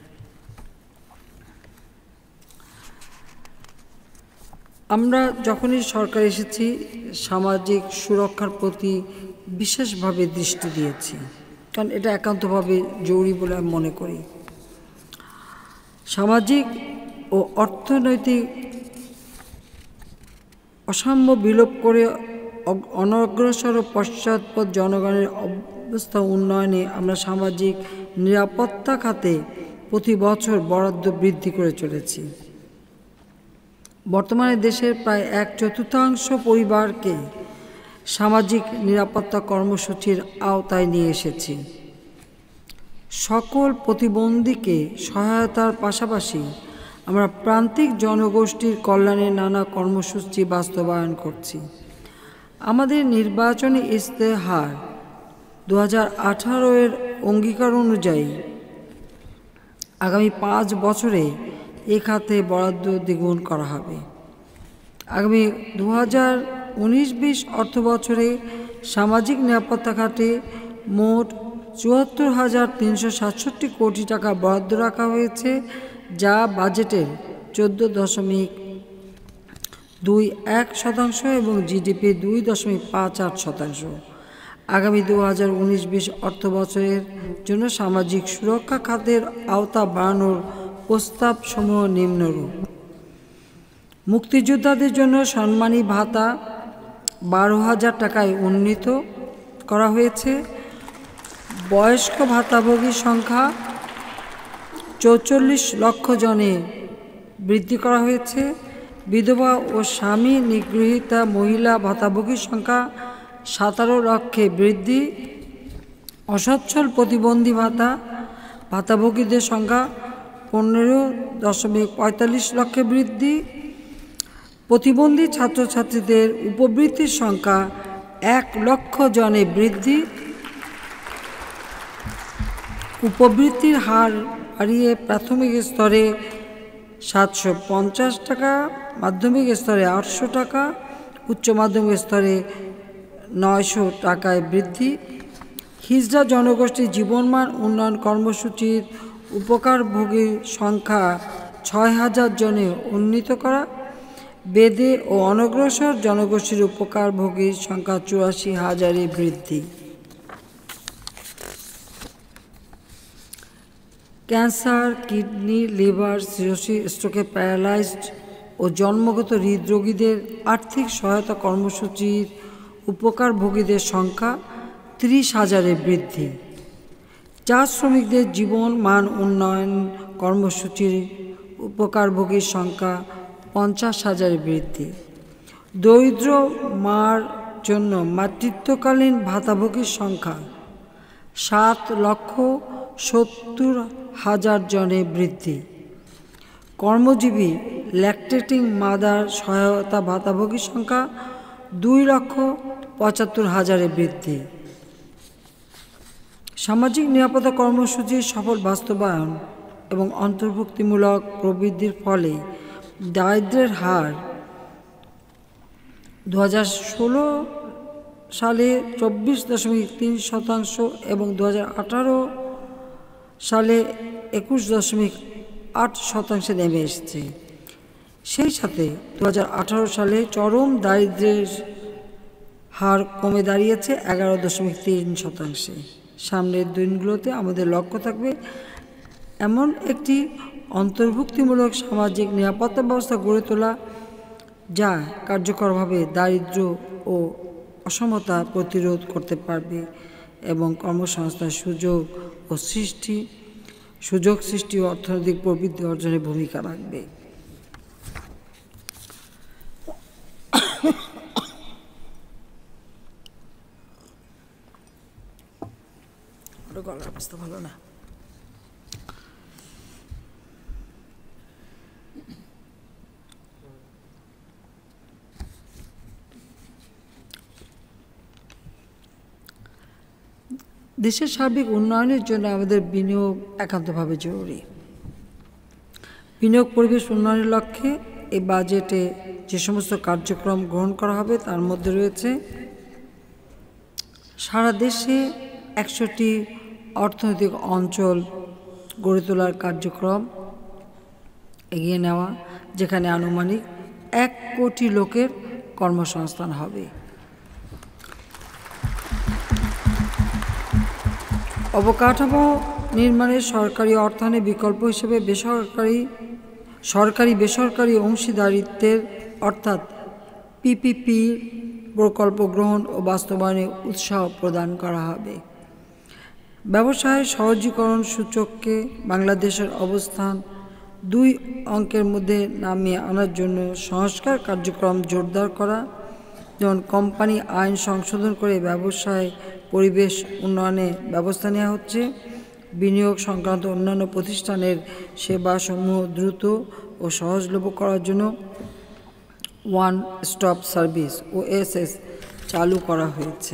আমরা যখনই সরকার এসেছি সামাজিক সুরক্ষার প্রতি বিশেষভাবে দৃষ্টি দিয়েছি, কারণ এটা একান্তভাবে জরুরি বলে আমি মনে করি। সামাজিক ও অর্থনৈতিক অসাম্য বিলোপ করে অনগ্রসর ও পশ্চাৎপদ জনগণের অবস্থা উন্নয়নে আমরা সামাজিক নিরাপত্তা খাতে প্রতি বছর বরাদ্দ বৃদ্ধি করে চলেছি। বর্তমানে দেশের প্রায় এক চতুর্থাংশ পরিবারকে সামাজিক নিরাপত্তা কর্মসূচির আওতায় নিয়ে এসেছি। সকল প্রতিবন্ধীকে সহায়তার পাশাপাশি আমরা প্রান্তিক জনগোষ্ঠীর কল্যাণে নানা কর্মসূচি বাস্তবায়ন করছি। আমাদের নির্বাচনী ইশতেহার দু হাজার আঠারো এর অঙ্গীকার অনুযায়ী আগামী পাঁচ বছরে এ খাতে বরাদ্দ দ্বিগুণ করা হবে। আগামী দু হাজার উনিশ বিশ অর্থ বছরে সামাজিক নিরাপত্তা খাতে মোট চুয়াত্তর হাজার তিনশো সাতষট্টি কোটি টাকা বরাদ্দ রাখা হয়েছে, যা বাজেটের চোদ্দো দশমিক দুই এক শতাংশ এবং জিডিপি দুই দশমিক পাঁচ আট শতাংশ। আগামী দু হাজার উনিশ বিশ অর্থ বছরের জন্য সামাজিক সুরক্ষা খাতের আওতা বাড়ানোর প্রস্তাব সমূহ নিম্নরূপ: মুক্তিযোদ্ধাদের জন্য সম্মানী ভাতা বারো হাজার টাকায় উন্নীত করা হয়েছে। বয়স্ক ভাতাভোগীর সংখ্যা চৌচল্লিশ লক্ষ জনে বৃদ্ধি করা হয়েছে। বিধবা ও স্বামী নিগৃহীতা মহিলা ভাতাভোগীর সংখ্যা সতেরো লক্ষে বৃদ্ধি। অসচ্ছল প্রতিবন্ধী ভাতা ভাতাভোগীদের সংখ্যা পনেরো দশমিক পঁয়তাল্লিশ লক্ষে বৃদ্ধি। প্রতিবন্ধী ছাত্রছাত্রীদের উপবৃত্তির সংখ্যা এক লক্ষ জনে বৃদ্ধি। উপবৃত্তির হার বাড়িয়ে প্রাথমিক স্তরে সাতশো পঞ্চাশ টাকা, মাধ্যমিক স্তরে আটশো টাকা, উচ্চ মাধ্যমিক স্তরে নয়শো টাকায় বৃদ্ধি। হিজড়া জনগোষ্ঠীর জীবনমান উন্নয়ন কর্মসূচির উপকারভোগীর সংখ্যা ছয় হাজার জনে উন্নীত করা। বেদে ও অনগ্রসর জনগোষ্ঠীর উপকারভোগীর সংখ্যা চুরাশি হাজারে বৃদ্ধি। ক্যান্সার, কিডনি, লিভার সিরোসিস, স্ট্রোকে প্যারালাইজড ও জন্মগত হৃদরোগীদের আর্থিক সহায়তা কর্মসূচির উপকারভোগীদের সংখ্যা ত্রিশ হাজারে বৃদ্ধি। চা শ্রমিকদের জীবন মান উন্নয়ন কর্মসূচির উপকারভোগীর সংখ্যা পঞ্চাশ হাজারে বৃদ্ধি। দরিদ্র মার জন্য মাতৃত্বকালীন ভাতাভোগীর সংখ্যা সাত লক্ষ সত্তর হাজার জনে বৃদ্ধি। কর্মজীবী ল্যাকটেটিং মাদার সহায়তা ভাতাভোগীর সংখ্যা দুই লক্ষ পঁচাত্তর হাজারে বৃদ্ধি। সামাজিক নিরাপত্তা কর্মসূচির সফল বাস্তবায়ন এবং অন্তর্ভুক্তিমূলক প্রবৃদ্ধির ফলে দারিদ্র্যের হার দু হাজার ষোলো সালে চব্বিশ দশমিক তিন শতাংশ এবং দু হাজার আঠারো সালে একুশ দশমিক আট শতাংশে নেমে এসেছে। সেই সাথে দু হাজার আঠারো সালে চরম দারিদ্র্যের হার কমে দাঁড়িয়েছে এগারো দশমিক তিন শতাংশে। সামনের দিনগুলোতে আমাদের লক্ষ্য থাকবে এমন একটি অন্তর্ভুক্তিমূলক সামাজিক নিরাপত্তা ব্যবস্থা গড়ে তোলা যা কার্যকরভাবে দারিদ্র্য ও অসমতা প্রতিরোধ করতে পারবে এবং কর্মসংস্থান সুযোগ ও সৃষ্টি সুযোগ সৃষ্টি ও অর্থনৈতিক প্রবৃদ্ধি অর্জনে ভূমিকা রাখবে। গলার অবস্থা ভালো না। দেশের সার্বিক উন্নয়নের জন্য আমাদের বিনিয়োগ একান্তভাবে জরুরি। বিনিয়োগ পরিবেশ উন্নয়নের লক্ষ্যে এই বাজেটে যে সমস্ত কার্যক্রম গ্রহণ করা হবে তার মধ্যে রয়েছে সারা দেশে একশোটি অর্থনৈতিক অঞ্চল গড়ে তোলার কার্যক্রম এগিয়ে নেওয়া, যেখানে আনুমানিক এক কোটি লোকের কর্মসংস্থান হবে। অবকাঠামো নির্মাণে সরকারি অর্থায়নের বিকল্প হিসেবে বেসরকারি সরকারি বেসরকারি অংশীদারিত্বের অর্থাৎ পিপিপি প্রকল্প গ্রহণ ও বাস্তবায়নে উৎসাহ প্রদান করা হবে। ব্যবসায় সহজীকরণ সূচককে বাংলাদেশের অবস্থান দুই অঙ্কের মধ্যে নামিয়ে আনার জন্য সংস্কার কার্যক্রম জোরদার করা, যেমন কোম্পানি আইন সংশোধন করে ব্যবসায় পরিবেশ উন্নয়নে ব্যবস্থা নেওয়া হচ্ছে। বিনিয়োগ সংক্রান্ত অন্যান্য প্রতিষ্ঠানের সেবাসমূহ দ্রুত ও সহজলভ্য করার জন্য one stop service O S S চালু করা হয়েছে।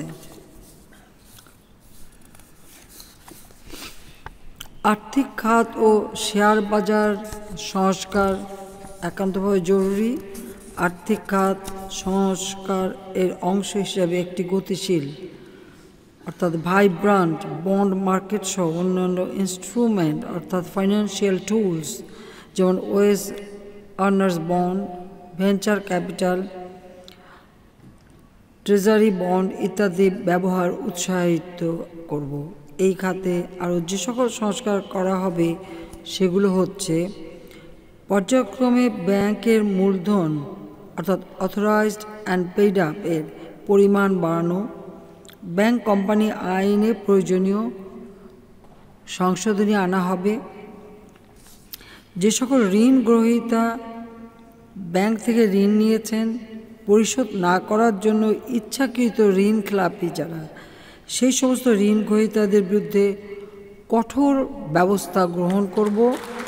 আর্থিক খাত ও শেয়ার বাজার সংস্কার একান্তভাবে জরুরি। আর্থিক খাত সংস্কার এর অংশ হিসেবে একটি গতিশীল অর্থাৎ ভাইব্রান্ট বন্ড মার্কেট সহ অন্যান্য ইনস্ট্রুমেন্ট অর্থাৎ ফাইন্যান্সিয়াল টুলস যেমন wage earners bond, venture capital, treasury bond ইত্যাদি ব্যবহার উৎসাহিত করব। এই খাতে আরও যে সকল সংস্কার করা হবে সেগুলো হচ্ছে পর্যায়ক্রমে ব্যাংকের মূলধন অর্থাৎ অথরাইজড অ্যান্ড পেইড আপ এর পরিমাণ বাড়ানো, ব্যাংক কোম্পানি আইনে প্রয়োজনীয় সংশোধনী আনা হবে। যে সকল ঋণ গ্রহীতা ব্যাংক থেকে ঋণ নিয়েছেন পরিশোধ না করার জন্য ইচ্ছাকৃত ঋণ খেলাপি যারা, সেই সমস্ত ঋণ গ্রহীতাদের বিরুদ্ধে কঠোর ব্যবস্থা গ্রহণ করব।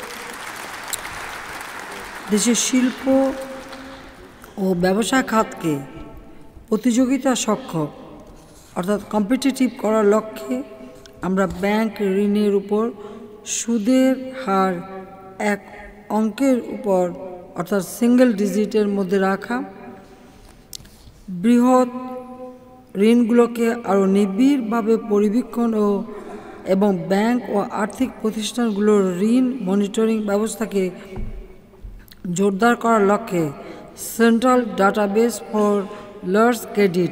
দেশের শিল্প ও ব্যবসা খাতকে প্রতিযোগিতা সক্ষম অর্থাৎ কম্পিটিটিভ করার লক্ষ্যে আমরা ব্যাংক ঋণের উপর সুদের হার এক অঙ্কের উপর অর্থাৎ সিঙ্গেল ডিজিটের মধ্যে রাখা, বৃহৎ ঋণগুলোকে আরও নিবিড়ভাবে পরিবীক্ষণ ও এবং ব্যাংক ও আর্থিক প্রতিষ্ঠানগুলোর ঋণ মনিটরিং ব্যবস্থাকে জোরদার করার লক্ষ্যে central database for large credit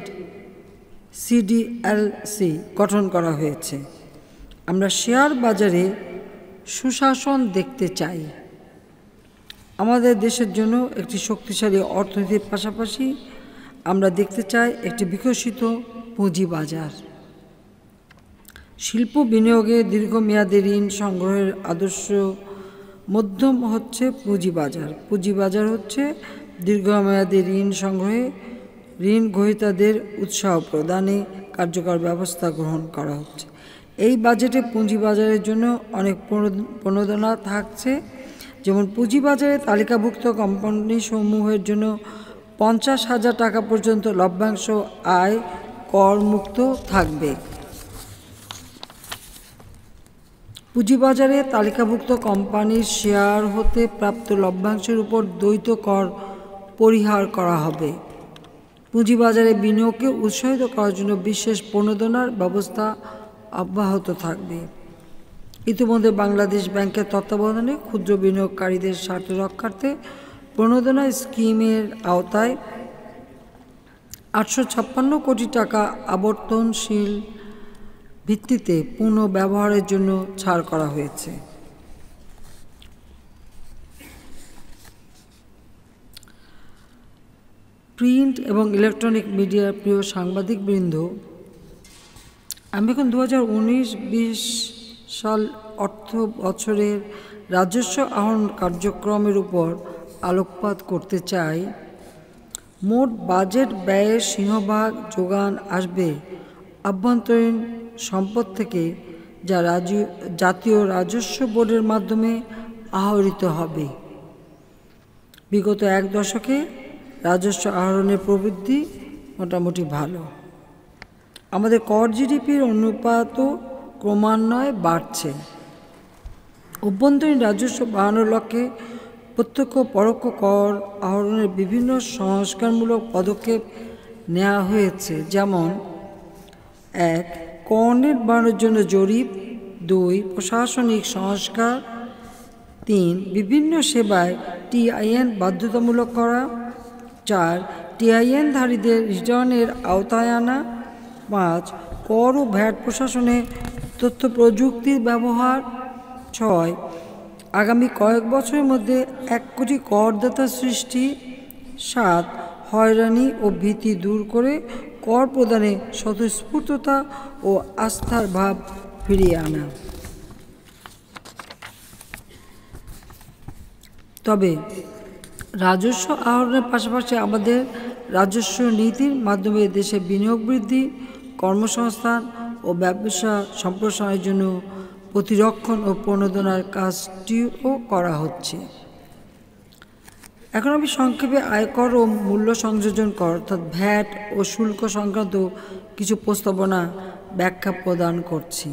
CDLC গঠন করা হয়েছে। আমরা শেয়ার বাজারে সুশাসন দেখতে চাই। আমাদের দেশের জন্য একটি শক্তিশালী অর্থনীতির পাশাপাশি আমরা দেখতে চাই একটি বিকশিত পুঁজিবাজার। শিল্প বিনিয়োগে দীর্ঘমেয়াদী ঋণ সংগ্রহের আদর্শ মধ্যম হচ্ছে পুঁজিবাজার। পুঁজিবাজার হচ্ছে দীর্ঘমেয়াদী ঋণ সংগ্রহে ঋণ গ্রহীতাদের উৎসাহ প্রদানে কার্যকর ব্যবস্থা গ্রহণ করা হচ্ছে। এই বাজেটে পুঁজিবাজারের জন্য অনেক প্রণোদনা থাকছে, যেমন পুঁজিবাজারে তালিকাভুক্ত কোম্পানি সমূহের জন্য পঞ্চাশ হাজার টাকা পর্যন্ত লভ্যাংশ আয় করমুক্ত থাকবে। পুঁজিবাজারে তালিকাভুক্ত কোম্পানির শেয়ার হতে প্রাপ্ত লভ্যাংশের উপর দ্বৈত কর পরিহার করা হবে। পুঁজিবাজারে বিনিয়োগকে উৎসাহিত করার জন্য বিশেষ প্রণোদনার ব্যবস্থা অব্যাহত থাকবে। ইতিমধ্যে বাংলাদেশ ব্যাংকের তত্ত্বাবধানে ক্ষুদ্র বিনিয়োগকারীদের স্বার্থ রক্ষার্থে প্রণোদনা স্কিমের আওতায় আটশো ছাপ্পান্ন কোটি টাকা আবর্তনশীল ভিত্তিতে পুনঃব্যবহারের জন্য ছাড় করা হয়েছে। প্রিন্ট এবং ইলেকট্রনিক মিডিয়ার প্রিয় সাংবাদিকবৃন্দ, আমি এখন দু হাজার উনিশ বিশ সাল অর্থ বছরের রাজস্ব আহরণ কার্যক্রমের উপর আলোকপাত করতে চাই। মোট বাজেট ব্যয়ের সিংহভাগ যোগান আসবে আভ্যন্তরীণ সম্পদ থেকে, যা জাতীয় রাজস্ব বোর্ডের মাধ্যমে আহরিত হবে। বিগত এক দশকে রাজস্ব আহরণের প্রবৃদ্ধি মোটামুটি ভালো। আমাদের কর জিডিপির অনুপাতও ক্রমান্বয়ে বাড়ছে। অভ্যন্তরীণ রাজস্ব বাড়ানোর লক্ষ্যে প্রত্যক্ষ পরোক্ষ কর আহরণের বিভিন্ন সংস্কারমূলক পদক্ষেপ নেওয়া হয়েছে, যেমন এক কর নেট বাড়ানোর জন্য জরিপ, দুই প্রশাসনিক সংস্কার, তিন বিভিন্ন সেবায় টিআইএন বাধ্যতামূলক করা, চার টিআইএনধারীদের রিটার্নের আওতায় আনা, পাঁচ কর ও ভ্যাট প্রশাসনে তথ্য প্রযুক্তির ব্যবহার, ছয় আগামী কয়েক বছরের মধ্যে এক কোটি করদাতা সৃষ্টি, সাত হয়রানি ও ভীতি দূর করে কর প্রদানে স্বতঃস্ফূর্ততা ও আস্থার ভাব ফিরিয়ে আনা। তবে রাজস্ব আহরণের পাশাপাশি আমাদের রাজস্ব নীতির মাধ্যমে দেশে বিনিয়োগ বৃদ্ধি, কর্মসংস্থান ও ব্যবসা সম্প্রসারণের জন্য প্রতিরক্ষণ ও প্রণোদনার কাজটিও করা হচ্ছে। এখন আমি সংক্ষেপে আয়কর ও মূল্য সংযোজন কর অর্থাৎ ভ্যাট ও শুল্ক সংক্রান্ত কিছু প্রস্তাবনা ব্যাখ্যা প্রদান করছি।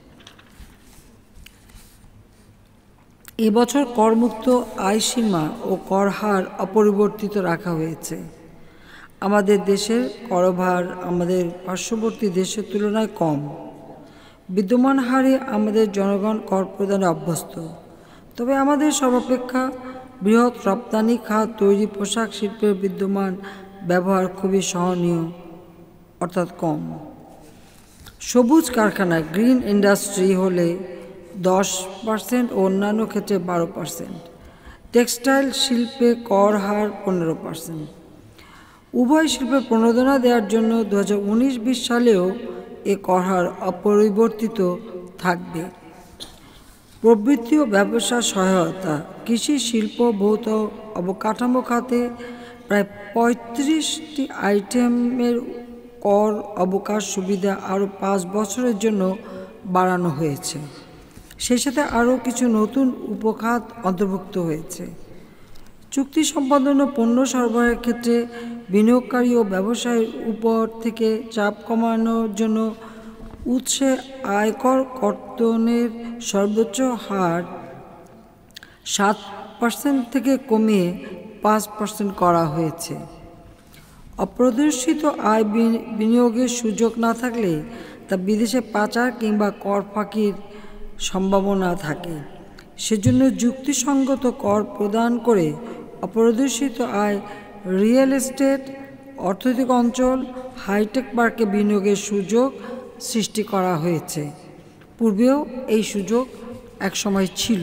এবছর করমুক্ত আয়সীমা ও কর হার অপরিবর্তিত রাখা হয়েছে। আমাদের দেশের করভার আমাদের পার্শ্ববর্তী দেশের তুলনায় কম। বিদ্যমান হারে আমাদের জনগণ কর প্রদানে অভ্যস্ত। তবে আমাদের সর্বাপেক্ষা বৃহৎ রপ্তানি খাত তৈরি পোশাক শিল্পের বিদ্যমান ব্যবহার খুবই সহনীয় অর্থাৎ কম। সবুজ কারখানা গ্রিন ইন্ডাস্ট্রি হলে দশ পার্সেন্ট ও অন্যান্য ক্ষেত্রে বারো পার্সেন্ট। টেক্সটাইল শিল্পে কর হার পনেরো পার্সেন্ট। উভয় শিল্পে প্রণোদনা দেওয়ার জন্য দু হাজার উনিশ বিশ সালেও এ কর হার অপরিবর্তিত থাকবে। প্রবৃদ্ধি ও ব্যবসা সহায়তা, কৃষি শিল্প ভৌত অবকাঠামো খাতে প্রায় পঁয়ত্রিশটি আইটেমের কর অবকাশ সুবিধা আরও পাঁচ বছরের জন্য বাড়ানো হয়েছে। সেই সাথে আরও কিছু নতুন উপখাত অন্তর্ভুক্ত হয়েছে। চুক্তি সম্পাদন ও পণ্য সরবরাহের ক্ষেত্রে বিনিয়োগকারী ও ব্যবসায়ীর উপর থেকে চাপ কমানোর জন্য উৎসে আয়কর কর্তনের সর্বোচ্চ হার সাত পার্সেন্ট থেকে কমিয়ে পাঁচ পার্সেন্ট করা হয়েছে। অপ্রদর্শিত আয় বিনিয়োগের সুযোগ না থাকলে তা বিদেশে পাচার কিংবা কর ফাঁকির সম্ভাবনা থাকে। সেজন্য যুক্তিসঙ্গত কর প্রদান করে অপ্রদর্শিত আয়, রিয়েল এস্টেট, অর্থনৈতিক অঞ্চল, হাইটেক পার্কে বিনিয়োগের সুযোগ সৃষ্টি করা হয়েছে। পূর্বেও এই সুযোগ একসময় ছিল।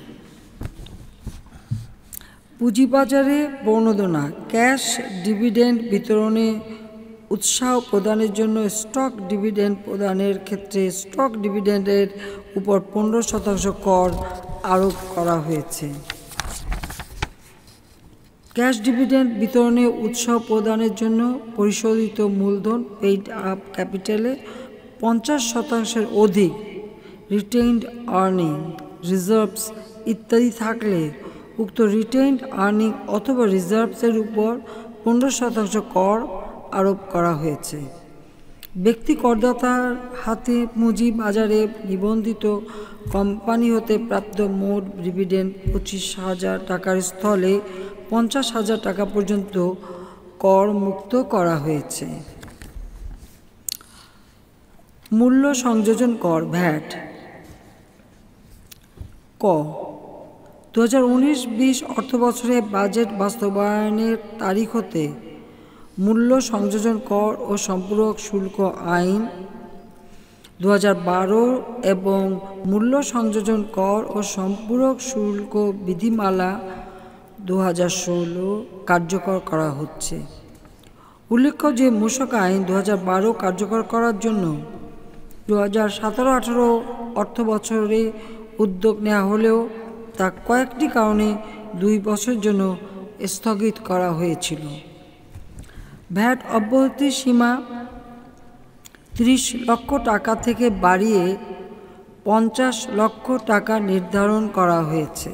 পুঁজিবাজারে প্রণোদনা, ক্যাশ ডিভিডেন্ড বিতরণে উৎসাহ প্রদানের জন্য স্টক ডিভিডেন্ড প্রদানের ক্ষেত্রে স্টক ডিভিডেন্ডের উপর পনেরো শতাংশ কর আরোপ করা হয়েছে। ক্যাশ ডিভিডেন্ড বিতরণে উৎসাহ প্রদানের জন্য পরিশোধিত মূলধন, পেইড আপ ক্যাপিটালে পঞ্চাশ শতাংশের অধিক রিটেইনড আর্নিং, রিজার্ভস ইত্যাদি থাকলে উক্ত রিটেইনড আর্নিং অথবা রিজার্ভসের উপর পনেরো শতাংশ কর আরোপ করা হয়েছে। ব্যক্তি করদাতার হাতে পুঁজি বাজারে নিবন্ধিত কোম্পানি হতে প্রাপ্ত মোট ডিভিডেন্ড পঁচিশ হাজার টাকার স্থলে পঞ্চাশ হাজার টাকা পর্যন্ত কর মুক্ত করা হয়েছে। মূল্য সংযোজন কর, ভ্যাট। ক দু হাজার উনিশ বিশ অর্থবছরে বাজেট বাস্তবায়নের তারিখ হতে মূল্য সংযোজন কর ও সম্পূরক শুল্ক আইন দু হাজার বারো এবং মূল্য সংযোজন কর ও সম্পূরক শুল্ক বিধিমালা দু হাজার ষোলো কার্যকর করা হচ্ছে। উল্লেখ্য যে মূসক আইন দু হাজার বারো কার্যকর করার জন্য দু হাজার সতেরো আঠারো অর্থ বছরে উদ্যোগ নেওয়া হলেও তা কয়েকটি কারণে দুই বছরের জন্য স্থগিত করা হয়েছিল। ভ্যাট অব্যাহতির সীমা ত্রিশ লক্ষ টাকা থেকে বাড়িয়ে পঞ্চাশ লক্ষ টাকা নির্ধারণ করা হয়েছে।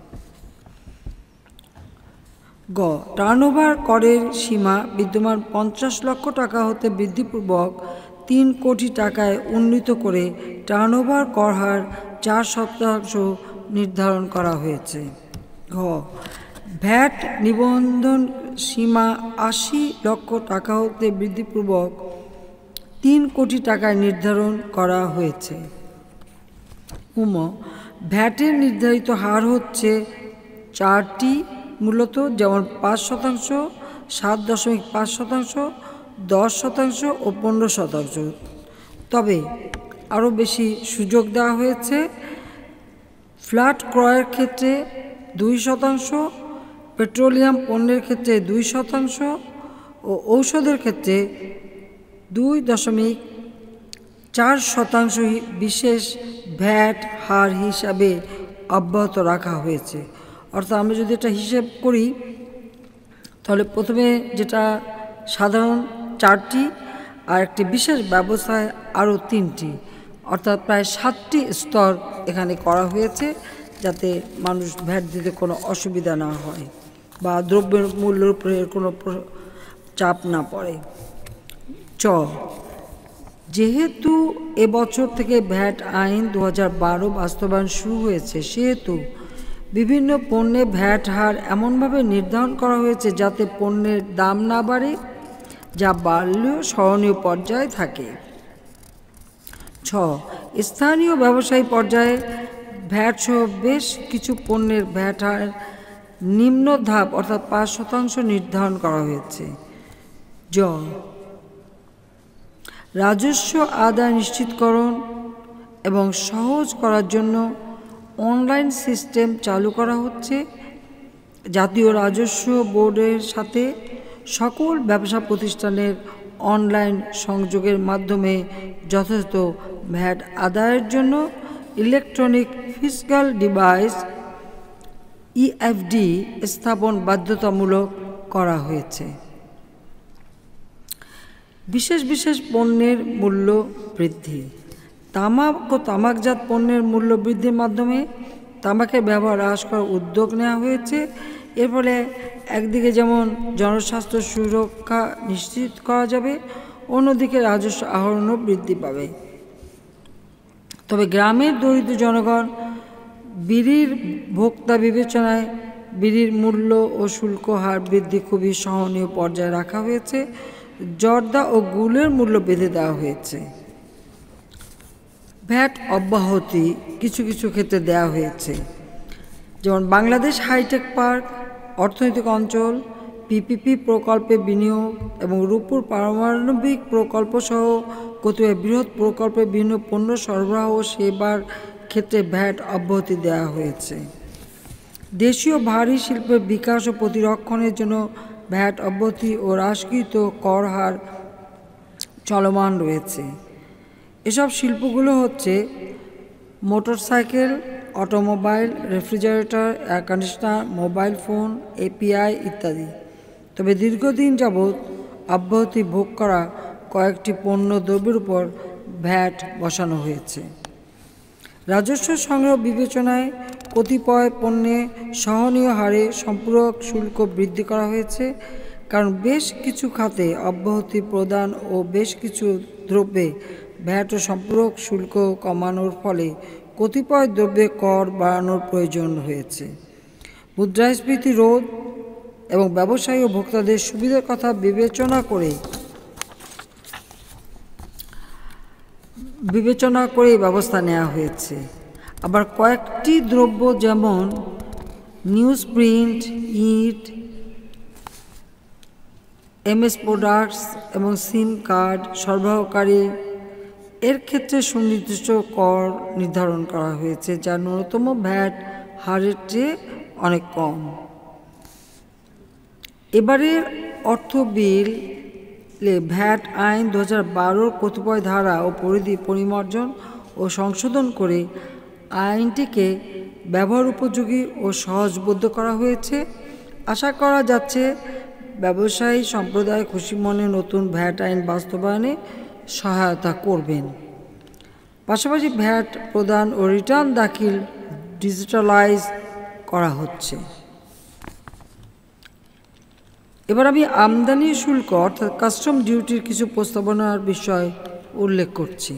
গ টার্নওভার করের সীমা বিদ্যমান পঞ্চাশ লক্ষ টাকা হতে বৃদ্ধিপূর্বক তিন কোটি টাকায় উন্নীত করে টার্নওভার কর হার চার শতাংশ নির্ধারণ করা হয়েছে। ঘ ভ্যাট নিবন্ধন সীমা আশি লক্ষ টাকা হতে বৃদ্ধিপূর্বক তিন কোটি টাকায় নির্ধারণ করা হয়েছে। উম ভ্যাটের নির্ধারিত হার হচ্ছে চারটি, মূলত যেমন পাঁচ শতাংশ, সাত দশমিক পাঁচ শতাংশ, দশ শতাংশ ও পনেরো শতাংশ। তবে আরও বেশি সুযোগ দেওয়া হয়েছে। ফ্ল্যাট ক্রয়ের ক্ষেত্রে দুই শতাংশ, পেট্রোলিয়াম পণ্যের ক্ষেত্রে দুই শতাংশ ও ঔষধের ক্ষেত্রে দুই দশমিক চার শতাংশ বিশেষ ভ্যাট হার হিসাবে অব্যাহত রাখা হয়েছে। অর্থাৎ আমরা যদি এটা হিসেব করি তাহলে প্রথমে যেটা সাধারণ চারটি আর একটি বিশেষ ব্যবস্থায় আরও তিনটি, অর্থাৎ প্রায় সাতটি স্তর এখানে করা হয়েছে যাতে মানুষ ভ্যাট দিতে কোনো অসুবিধা না হয় বা দ্রব্যের মূল্যের উপরে কোনো চাপ না পড়ে। চ যেহেতু এবছর থেকে ভ্যাট আইন দু হাজার বারো বাস্তবায়ন শুরু হয়েছে, সেহেতু বিভিন্ন পণ্যে ভ্যাট হার এমনভাবে নির্ধারণ করা হয়েছে যাতে পণ্যের দাম না বাড়ে, যা বাড়লেও সহনীয় পর্যায়ে থাকে। ছ স্থানীয় ব্যবসায়ী পর্যায়ে ভ্যাট সহ বেশ কিছু পণ্যের ভ্যাট হার নিম্ন ধাপ অর্থাৎ পাঁচ শতাংশ নির্ধারণ করা হয়েছে। জ রাজস্ব আদায় নিশ্চিতকরণ এবং সহজ করার জন্য অনলাইন সিস্টেম চালু করা হচ্ছে। জাতীয় রাজস্ব বোর্ডের সাথে সকল ব্যবসা প্রতিষ্ঠানের অনলাইন সংযোগের মাধ্যমে যথাযথ ভ্যাট আদায়ের জন্য ইলেকট্রনিক ফিসক্যাল ডিভাইস ইএফডি স্থাপন বাধ্যতামূলক করা হয়েছে। বিশেষ বিশেষ পণ্যের মূল্য বৃদ্ধি। তামাক ও তামাকজাত পণ্যের মূল্য বৃদ্ধির মাধ্যমে তামাকের ব্যবহার হ্রাস করার উদ্যোগ নেওয়া হয়েছে। এর ফলে একদিকে যেমন জনস্বাস্থ্য সুরক্ষা নিশ্চিত করা যাবে, অন্যদিকে রাজস্ব আহরণও বৃদ্ধি পাবে। তবে গ্রামের দরিদ্র জনগণ বিড়ির ভোক্তা বিবেচনায় বিড়ির মূল্য ও শুল্ক হার বৃদ্ধি খুবই সহনীয় পর্যায়ে রাখা হয়েছে। জর্দা ও গুড়ের মূল্য বেঁধে দেওয়া হয়েছে। ভ্যাট অব্যাহতি কিছু কিছু ক্ষেত্রে দেওয়া হয়েছে, যেমন বাংলাদেশ হাইটেক পার্ক, অর্থনৈতিক অঞ্চল, পিপিপি প্রকল্পে বিনিয়োগ এবং রূপপুর পারমাণবিক প্রকল্প সহ কতিপয় বৃহৎ প্রকল্পে বিভিন্ন পণ্য সরবরাহ ও সেবার ক্ষেত্রে ভ্যাট অব্যাহতি দেওয়া হয়েছে। দেশীয় ভারী শিল্পের বিকাশ ও প্রতিরক্ষণের জন্য ভ্যাট অব্যাহতি ও হ্রাসকৃত কর হার চলমান রয়েছে। এসব শিল্পগুলো হচ্ছে motorcycle, automobile, refrigerator, air conditioner, mobile phone, API ইত্যাদি। তবে দীর্ঘদিন যাবৎ অব্যাহতি ভোগ করা কয়েকটি পণ্য দ্রব্যের উপর ভ্যাট বসানো হয়েছে। রাজস্ব সংগ্রহ বিবেচনায় কতিপয় পণ্যে সহনীয় হারে সম্পূরক শুল্ক বৃদ্ধি করা হয়েছে, কারণ বেশ কিছু খাতে অব্যাহতি প্রদান ও বেশ কিছু দ্রব্যে ভ্যাট ও সম্পূরক শুল্ক কমানোর ফলে কতিপয় দ্রব্যে কর বাড়ানোর প্রয়োজন হয়েছে। মুদ্রাস্ফীতি রোধ এবং ব্যবসায়ী ও ভোক্তাদের সুবিধার কথা বিবেচনা করে বিবেচনা করে ব্যবস্থা নেওয়া হয়েছে। আবার কয়েকটি দ্রব্য যেমন নিউজ প্রিন্ট, ইট, এমএস প্রোডাক্টস এবং সিম কার্ড সরবরাহকারী এর ক্ষেত্রে সুনির্দিষ্ট কর নির্ধারণ করা হয়েছে, যা ন্যূনতম ভ্যাট হারের চেয়ে অনেক কম। এবারের অর্থ বিলে ভ্যাট আইন দু হাজার বারোর কতিপয় ধারা ও পরিধি পরিমার্জন ও সংশোধন করে আইনটিকে ব্যবহার উপযোগী ও সহজবোধ্য করা হয়েছে। আশা করা যাচ্ছে ব্যবসায়ী সম্প্রদায় খুশি মনে নতুন ভ্যাট আইন বাস্তবায়নে সহায়তা করবেন। পাশাপাশি ভ্যাট প্রদান ও রিটার্ন দাখিল ডিজিটালাইজ করা হচ্ছে। এবার আমি আমদানি শুল্ক অর্থাৎ কাস্টম ডিউটির কিছু প্রস্তাবনার বিষয় উল্লেখ করছি।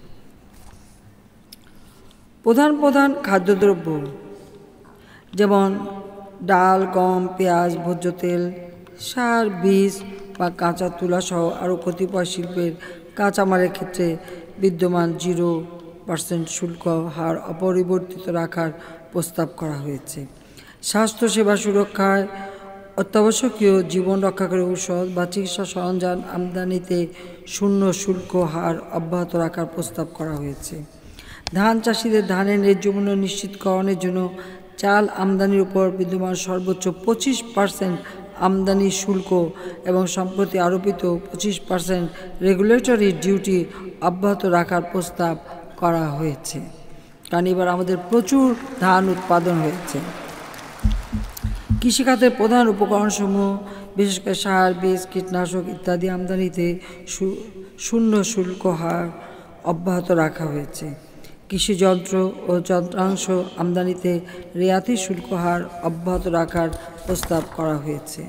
প্রধান প্রধান খাদ্যদ্রব্য যেমন ডাল, গম, পেঁয়াজ, ভোজ্য তেল, সার, বীজ বা কাঁচা তুলা সহ আরও কতিপয় শিল্পের কাঁচামালের ক্ষেত্রে বিদ্যমান জিরো পার্সেন্ট শুল্ক হার অপরিবর্তিত রাখার প্রস্তাব করা হয়েছে। স্বাস্থ্যসেবা সুরক্ষায় অত্যাবশ্যকীয় জীবন রক্ষাকারী ঔষধ বা চিকিৎসা সরঞ্জাম আমদানিতে শূন্য শুল্ক হার অব্যাহত রাখার প্রস্তাব করা হয়েছে। ধান চাষিদের ধানের ন্যায্য মূল্য নিশ্চিতকরণের জন্য চাল আমদানির উপর বিদ্যমান সর্বোচ্চ পঁচিশ পার্সেন্ট আমদানি শুল্ক এবং সম্প্রতি আরোপিত পঁচিশ পার্সেন্ট রেগুলেটরি ডিউটি অব্যাহত রাখার প্রস্তাব করা হয়েছে, কারণ এবার আমাদের প্রচুর ধান উৎপাদন হয়েছে। কৃষিখাতের প্রধান উপকরণসমূহ বিশেষ করে সার, বীজ, কীটনাশক ইত্যাদি আমদানিতে শূন্য শুল্ক হার অব্যাহত রাখা হয়েছে। কৃষিযন্ত্র ও যন্ত্রাংশ আমদানিতে রেয়াতি শুল্ক হার অব্যাহত রাখার প্রস্তাব করা হয়েছে।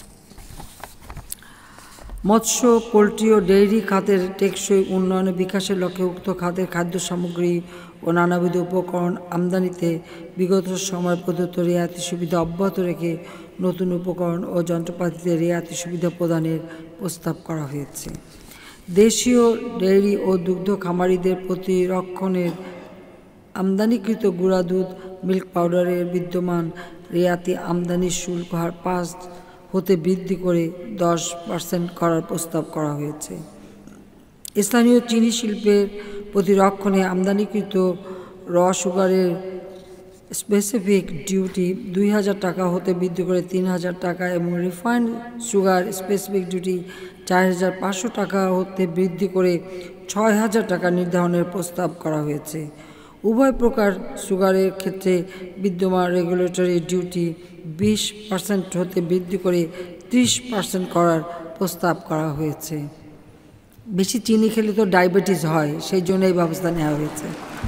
মৎস্য, পোলট্রি ও ডেইরি খাতের টেকসই উন্নয়ন ও বিকাশের লক্ষ্যে উক্ত খাতের খাদ্য সামগ্রী ও নানাবিধ উপকরণ আমদানিতে বিগত সময় প্রদত্ত রেয়াতি সুবিধা অব্যাহত রেখে নতুন উপকরণ ও যন্ত্রপাতিতে রেয়াতি সুবিধা প্রদানের প্রস্তাব করা হয়েছে। দেশীয় ডেইরি ও দুগ্ধ খামারিদের প্রতিরক্ষণের আমদানিকৃত গুঁড়া দুধ, মিল্ক পাউডারের বিদ্যমান রেয়াতি আমদানি শুল্ক হার পাঁচ হতে বৃদ্ধি করে দশ পার্সেন্ট করার প্রস্তাব করা হয়েছে। স্থানীয় চিনি শিল্পের প্রতিরক্ষণে আমদানিকৃত র সুগারের স্পেসিফিক ডিউটি দুই হাজার টাকা হতে বৃদ্ধি করে তিন হাজার টাকা এবং রিফাইন্ড সুগার স্পেসিফিক ডিউটি চার হাজার পাঁচশো টাকা হতে বৃদ্ধি করে ছয় হাজার টাকা নির্ধারণের প্রস্তাব করা হয়েছে। উভয় প্রকার সুগারের ক্ষেত্রে বিদ্যমান রেগুলেটরি ডিউটি বিশ পার্সেন্ট হতে বৃদ্ধি করে ত্রিশ পার্সেন্ট করার প্রস্তাব করা হয়েছে। বেশি চিনি খেলে তো ডায়াবেটিস হয়, সেই জন্য এই ব্যবস্থা নেওয়া হয়েছে।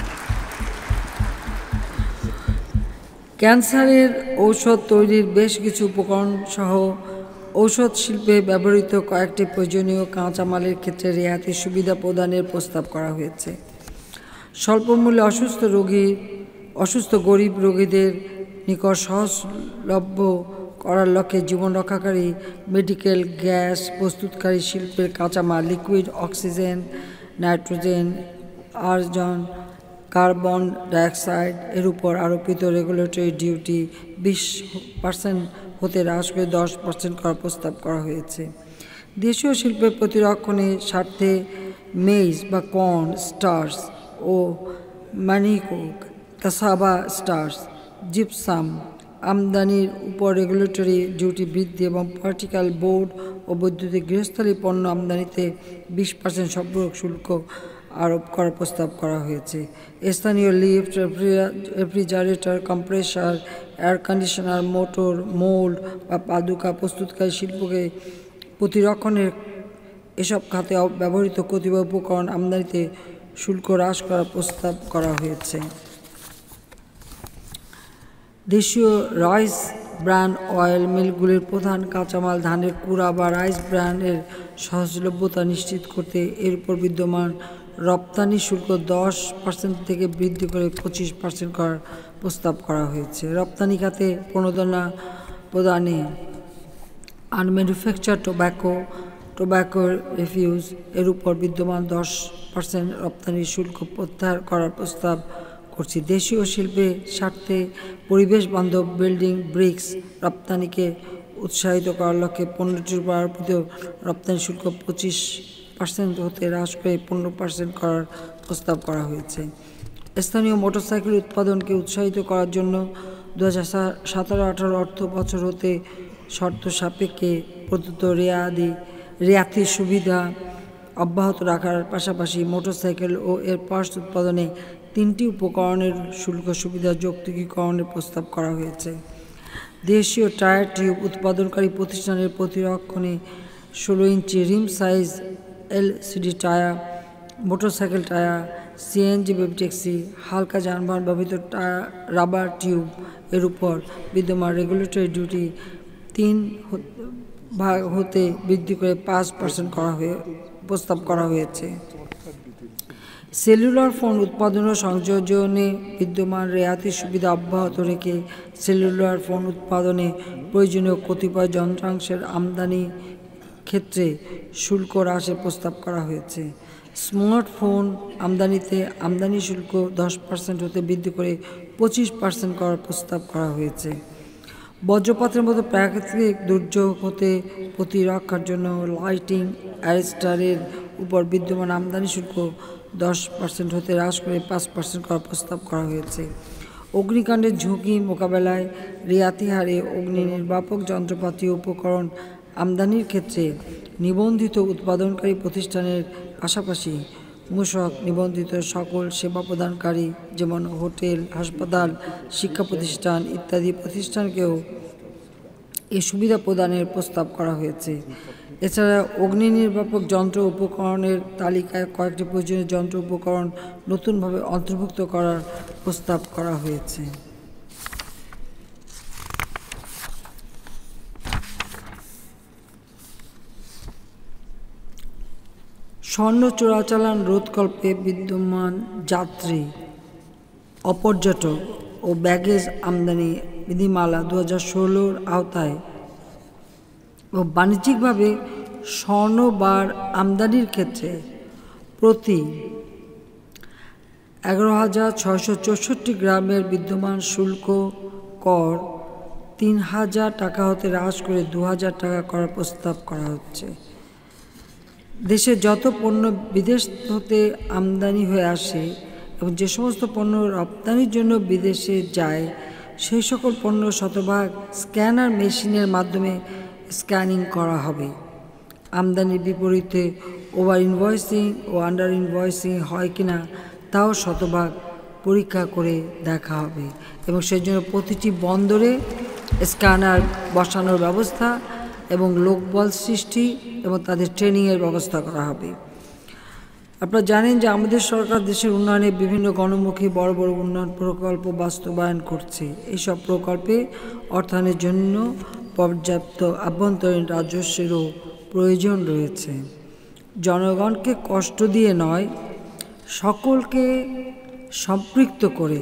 ক্যান্সারের ঔষধ তৈরির বেশ কিছু উপকরণ সহ ঔষধ শিল্পে ব্যবহৃত কয়েকটি প্রয়োজনীয় কাঁচামালের ক্ষেত্রে রেয়াতির সুবিধা প্রদানের প্রস্তাব করা হয়েছে। স্বল্পমূল্যে অসুস্থ রোগী অসুস্থ গরিব রোগীদের নিকট সহজলভ্য করার লক্ষ্যে জীবন রক্ষাকারী মেডিকেল গ্যাস প্রস্তুতকারী শিল্পের কাঁচামাল liquid oxygen, nitrogen, argon, carbon dioxide এর উপর আরোপিত রেগুলেটরি ডিউটি বিশ পার্সেন্ট হতে হ্রাস করে দশ পার্সেন্ট করার প্রস্তাব করা হয়েছে। দেশীয় শিল্পের প্রতিরক্ষণের স্বার্থে মেইজ বা কর্ন স্টার্চ ও মানিকক কাসাবা স্টার্চ জিপসাম আমদানির উপর রেগুলেটরি ডিউটি বৃদ্ধি এবং পার্টিকেল বোর্ড ও বৈদ্যুতিক গৃহস্থালী পণ্য আমদানিতে বিশ পার্সেন্ট সম্পূরক শুল্ক আরোপ করার প্রস্তাব করা হয়েছে। স্থানীয় lift, refrigerator, compressor, air conditioner, motor, mould বা পাদুকা প্রস্তুতকারী শিল্পকে প্রতিরক্ষণের এসব খাতে ব্যবহৃত কতিপয় উপকরণ আমদানিতে শুল্ক হ্রাস করার প্রস্তাব করা হয়েছে। দেশীয় রাইস ব্র্যান অয়েল মিলগুলির প্রধান কাঁচামাল ধানের কুড়া বা রাইস ব্র্যান্ডের সহজলভ্যতা নিশ্চিত করতে এর উপর বিদ্যমান রপ্তানি শুল্ক দশ পার্সেন্ট থেকে বৃদ্ধি করে পঁচিশ পার্সেন্ট করার প্রস্তাব করা হয়েছে। রপ্তানি খাতে প্রণোদনা প্রদানে আনম্যানুফ্যাকচার টোব্যাকো টোব্যাকো রিফিউজ এর উপর বিদ্যমান দশ পার্সেন্ট রপ্তানি শুল্ক প্রত্যাহার করার প্রস্তাব করছি। দেশীয় শিল্পের স্বার্থে পরিবেশ বান্ধব বিল্ডিং ব্রিক্স রপ্তানিকে উৎসাহিত করার লক্ষ্যে পণ্যটির উপর আরোপিত রপ্তানি শুল্ক পঁচিশ পার্সেন্ট হতে হ্রাস করে পনেরো পার্সেন্ট করার প্রস্তাব করা হয়েছে। স্থানীয় মোটরসাইকেল উৎপাদনকে উৎসাহিত করার জন্য দু হাজার সতেরো আঠারো অর্থ বছর হতে শর্ত সাপেক্ষে প্রদত্ত রেয়াদি রেয়াতির সুবিধা অব্যাহত রাখার পাশাপাশি মোটরসাইকেল ও এর পার্টস উৎপাদনে তিনটি উপকরণের শুল্ক সুবিধা যৌক্তিকীকরণের প্রস্তাব করা হয়েছে। দেশীয় টায়ার টিউব উৎপাদনকারী প্রতিষ্ঠানের প্রতিরক্ষণে ষোলো inch rim size LCD tyre, motorcycle tyre, CNG baby taxi, হালকা যানবাহন ব্যবহৃত টায়ার রাবার টিউব এর উপর বিদ্যমান রেগুলেটরি ডিউটি তিন ভাগ হতে বৃদ্ধি করে পাঁচ পার্সেন্ট করা হয়ে প্রস্তাব করা হয়েছে। সেলুলার ফোন উৎপাদন ও সংযোজনে বিদ্যমান রেয়াতির সুবিধা অব্যাহত রেখে সেলুলার ফোন উৎপাদনে প্রয়োজনীয় কতিপয় যন্ত্রাংশের আমদানি ক্ষেত্রে শুল্ক হ্রাসের প্রস্তাব করা হয়েছে। স্মার্টফোন আমদানিতে আমদানি শুল্ক দশ পার্সেন্ট হতে বৃদ্ধি করে পঁচিশ পার্সেন্ট করার প্রস্তাব করা হয়েছে। বজ্রপাতের মতো প্রাকৃতিক দুর্যোগ হতে প্রতিরক্ষার জন্য লাইটিং অ্যারেস্টারের উপর বিদ্যমান আমদানি শুল্ক দশ পার্সেন্ট হতে হ্রাস করে পাঁচ পার্সেন্ট করার প্রস্তাব করা হয়েছে। অগ্নিকাণ্ডের ঝুঁকি মোকাবেলায় রিয়াতি হারে অগ্নি নির্বাপক যন্ত্রপাতি ও উপকরণ আমদানির ক্ষেত্রে নিবন্ধিত উৎপাদনকারী প্রতিষ্ঠানের পাশাপাশি মূসক নিবন্ধিত সকল সেবা প্রদানকারী যেমন হোটেল, হাসপাতাল, শিক্ষা প্রতিষ্ঠান ইত্যাদি প্রতিষ্ঠানকেও এই সুবিধা প্রদানের প্রস্তাব করা হয়েছে। এছাড়া অগ্নি নির্বাপক যন্ত্র উপকরণের তালিকায় কয়েকটি প্রয়োজনীয় যন্ত্র উপকরণ নতুনভাবে অন্তর্ভুক্ত করার প্রস্তাব করা হয়েছে। স্বর্ণ চোরাচালান রোধকল্পে বিদ্যমান যাত্রী, অপর্যটক ও ব্যাগেজ আমদানি বিধিমালা দু হাজার ষোলোর আওতায় ও বাণিজ্যিকভাবে স্বর্ণবার আমদানির ক্ষেত্রে প্রতি এগারো হাজার ছয়শো চৌষট্টি গ্রামের বিদ্যমান শুল্ক কর তিন হাজার টাকা হতে হ্রাস করে দু হাজার টাকা করার প্রস্তাব করা হচ্ছে। দেশে যত পণ্য বিদেশ হতে আমদানি হয়ে আসে এবং যে সমস্ত পণ্য রপ্তানির জন্য বিদেশে যায় সেই সকল পণ্য শতভাগ স্ক্যানার মেশিনের মাধ্যমে স্ক্যানিং করা হবে। আমদানির বিপরীতে ওভার ইনভয়েসিং ও আন্ডার ইনভয়েসিং হয় কিনা তাও শতভাগ পরীক্ষা করে দেখা হবে এবং সেই জন্য প্রতিটি বন্দরে স্ক্যানার বসানোর ব্যবস্থা এবং লোকবল সৃষ্টি এবং তাদের ট্রেনিংয়ের ব্যবস্থা করা হবে। আপনারা জানেন যে আমাদের সরকার দেশের উন্নয়নে বিভিন্ন গণমুখী বড় বড় উন্নয়ন প্রকল্প বাস্তবায়ন করছে। এইসব প্রকল্পে অর্থায়নের জন্য পর্যাপ্ত আভ্যন্তরীণ রাজস্বেরও প্রয়োজন রয়েছে। জনগণকে কষ্ট দিয়ে নয়, সকলকে সম্পৃক্ত করে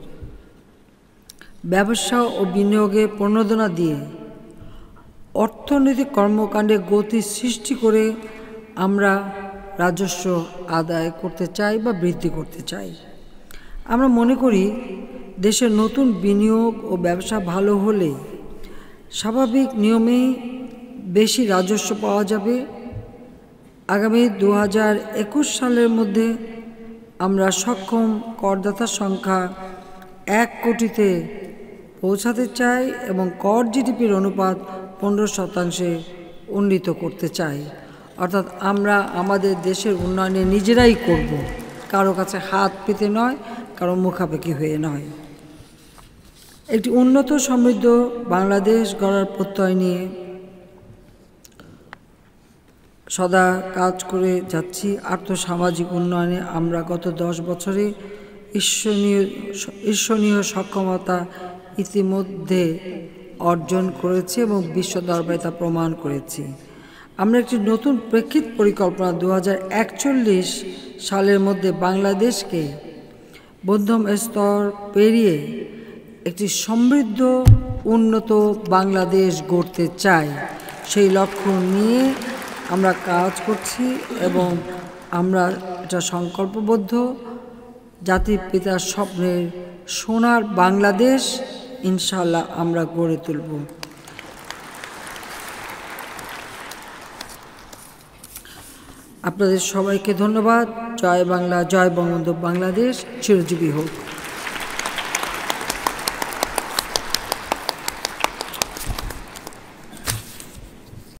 ব্যবসা ও বিনিয়োগে প্রণোদনা দিয়ে অর্থনৈতিক কর্মকাণ্ডে গতি সৃষ্টি করে আমরা রাজস্ব আদায় করতে চাই বা বৃদ্ধি করতে চাই। আমরা মনে করি দেশের নতুন বিনিয়োগ ও ব্যবসা ভালো হলে স্বাভাবিক নিয়মেই বেশি রাজস্ব পাওয়া যাবে। আগামী দু হাজার একুশ সালের মধ্যে আমরা সক্ষম করদাতার সংখ্যা এক কোটিতে পৌঁছাতে চাই এবং কর জিডিপির অনুপাত পনেরো শতাংশে উন্নীত করতে চাই। অর্থাৎ আমরা আমাদের দেশের উন্নয়নে নিজেরাই করব, কারো কাছে হাত পেতে নয়, কারো মুখাপেক্ষি হয়ে নয়। একটি উন্নত সমৃদ্ধ বাংলাদেশ গড়ার প্রত্যয় নিয়ে সদা কাজ করে যাচ্ছি। আর্থসামাজিক উন্নয়নে আমরা গত দশ বছরে ঈর্ষণীয় ঈর্ষণীয় সক্ষমতা ইতিমধ্যে অর্জন করেছি এবং বিশ্ব দরবারে তা প্রমাণ করেছি। আমরা একটি নতুন প্রেক্ষিত পরিকল্পনা দু হাজার একচল্লিশ সালের মধ্যে বাংলাদেশকে মধ্যম স্তর পেরিয়ে একটি সমৃদ্ধ উন্নত বাংলাদেশ গড়তে চাই। সেই লক্ষ্য নিয়ে আমরা কাজ করছি এবং আমরা এটা সংকল্পবদ্ধ। জাতির পিতার স্বপ্নের সোনার বাংলাদেশ ইনশাআল্লাহ আমরা গড়ে তুলব। আপনাদের সবাইকে ধন্যবাদ। জয় বাংলা, জয় বঙ্গবন্ধু, বাংলাদেশ চিরজীবী হোক।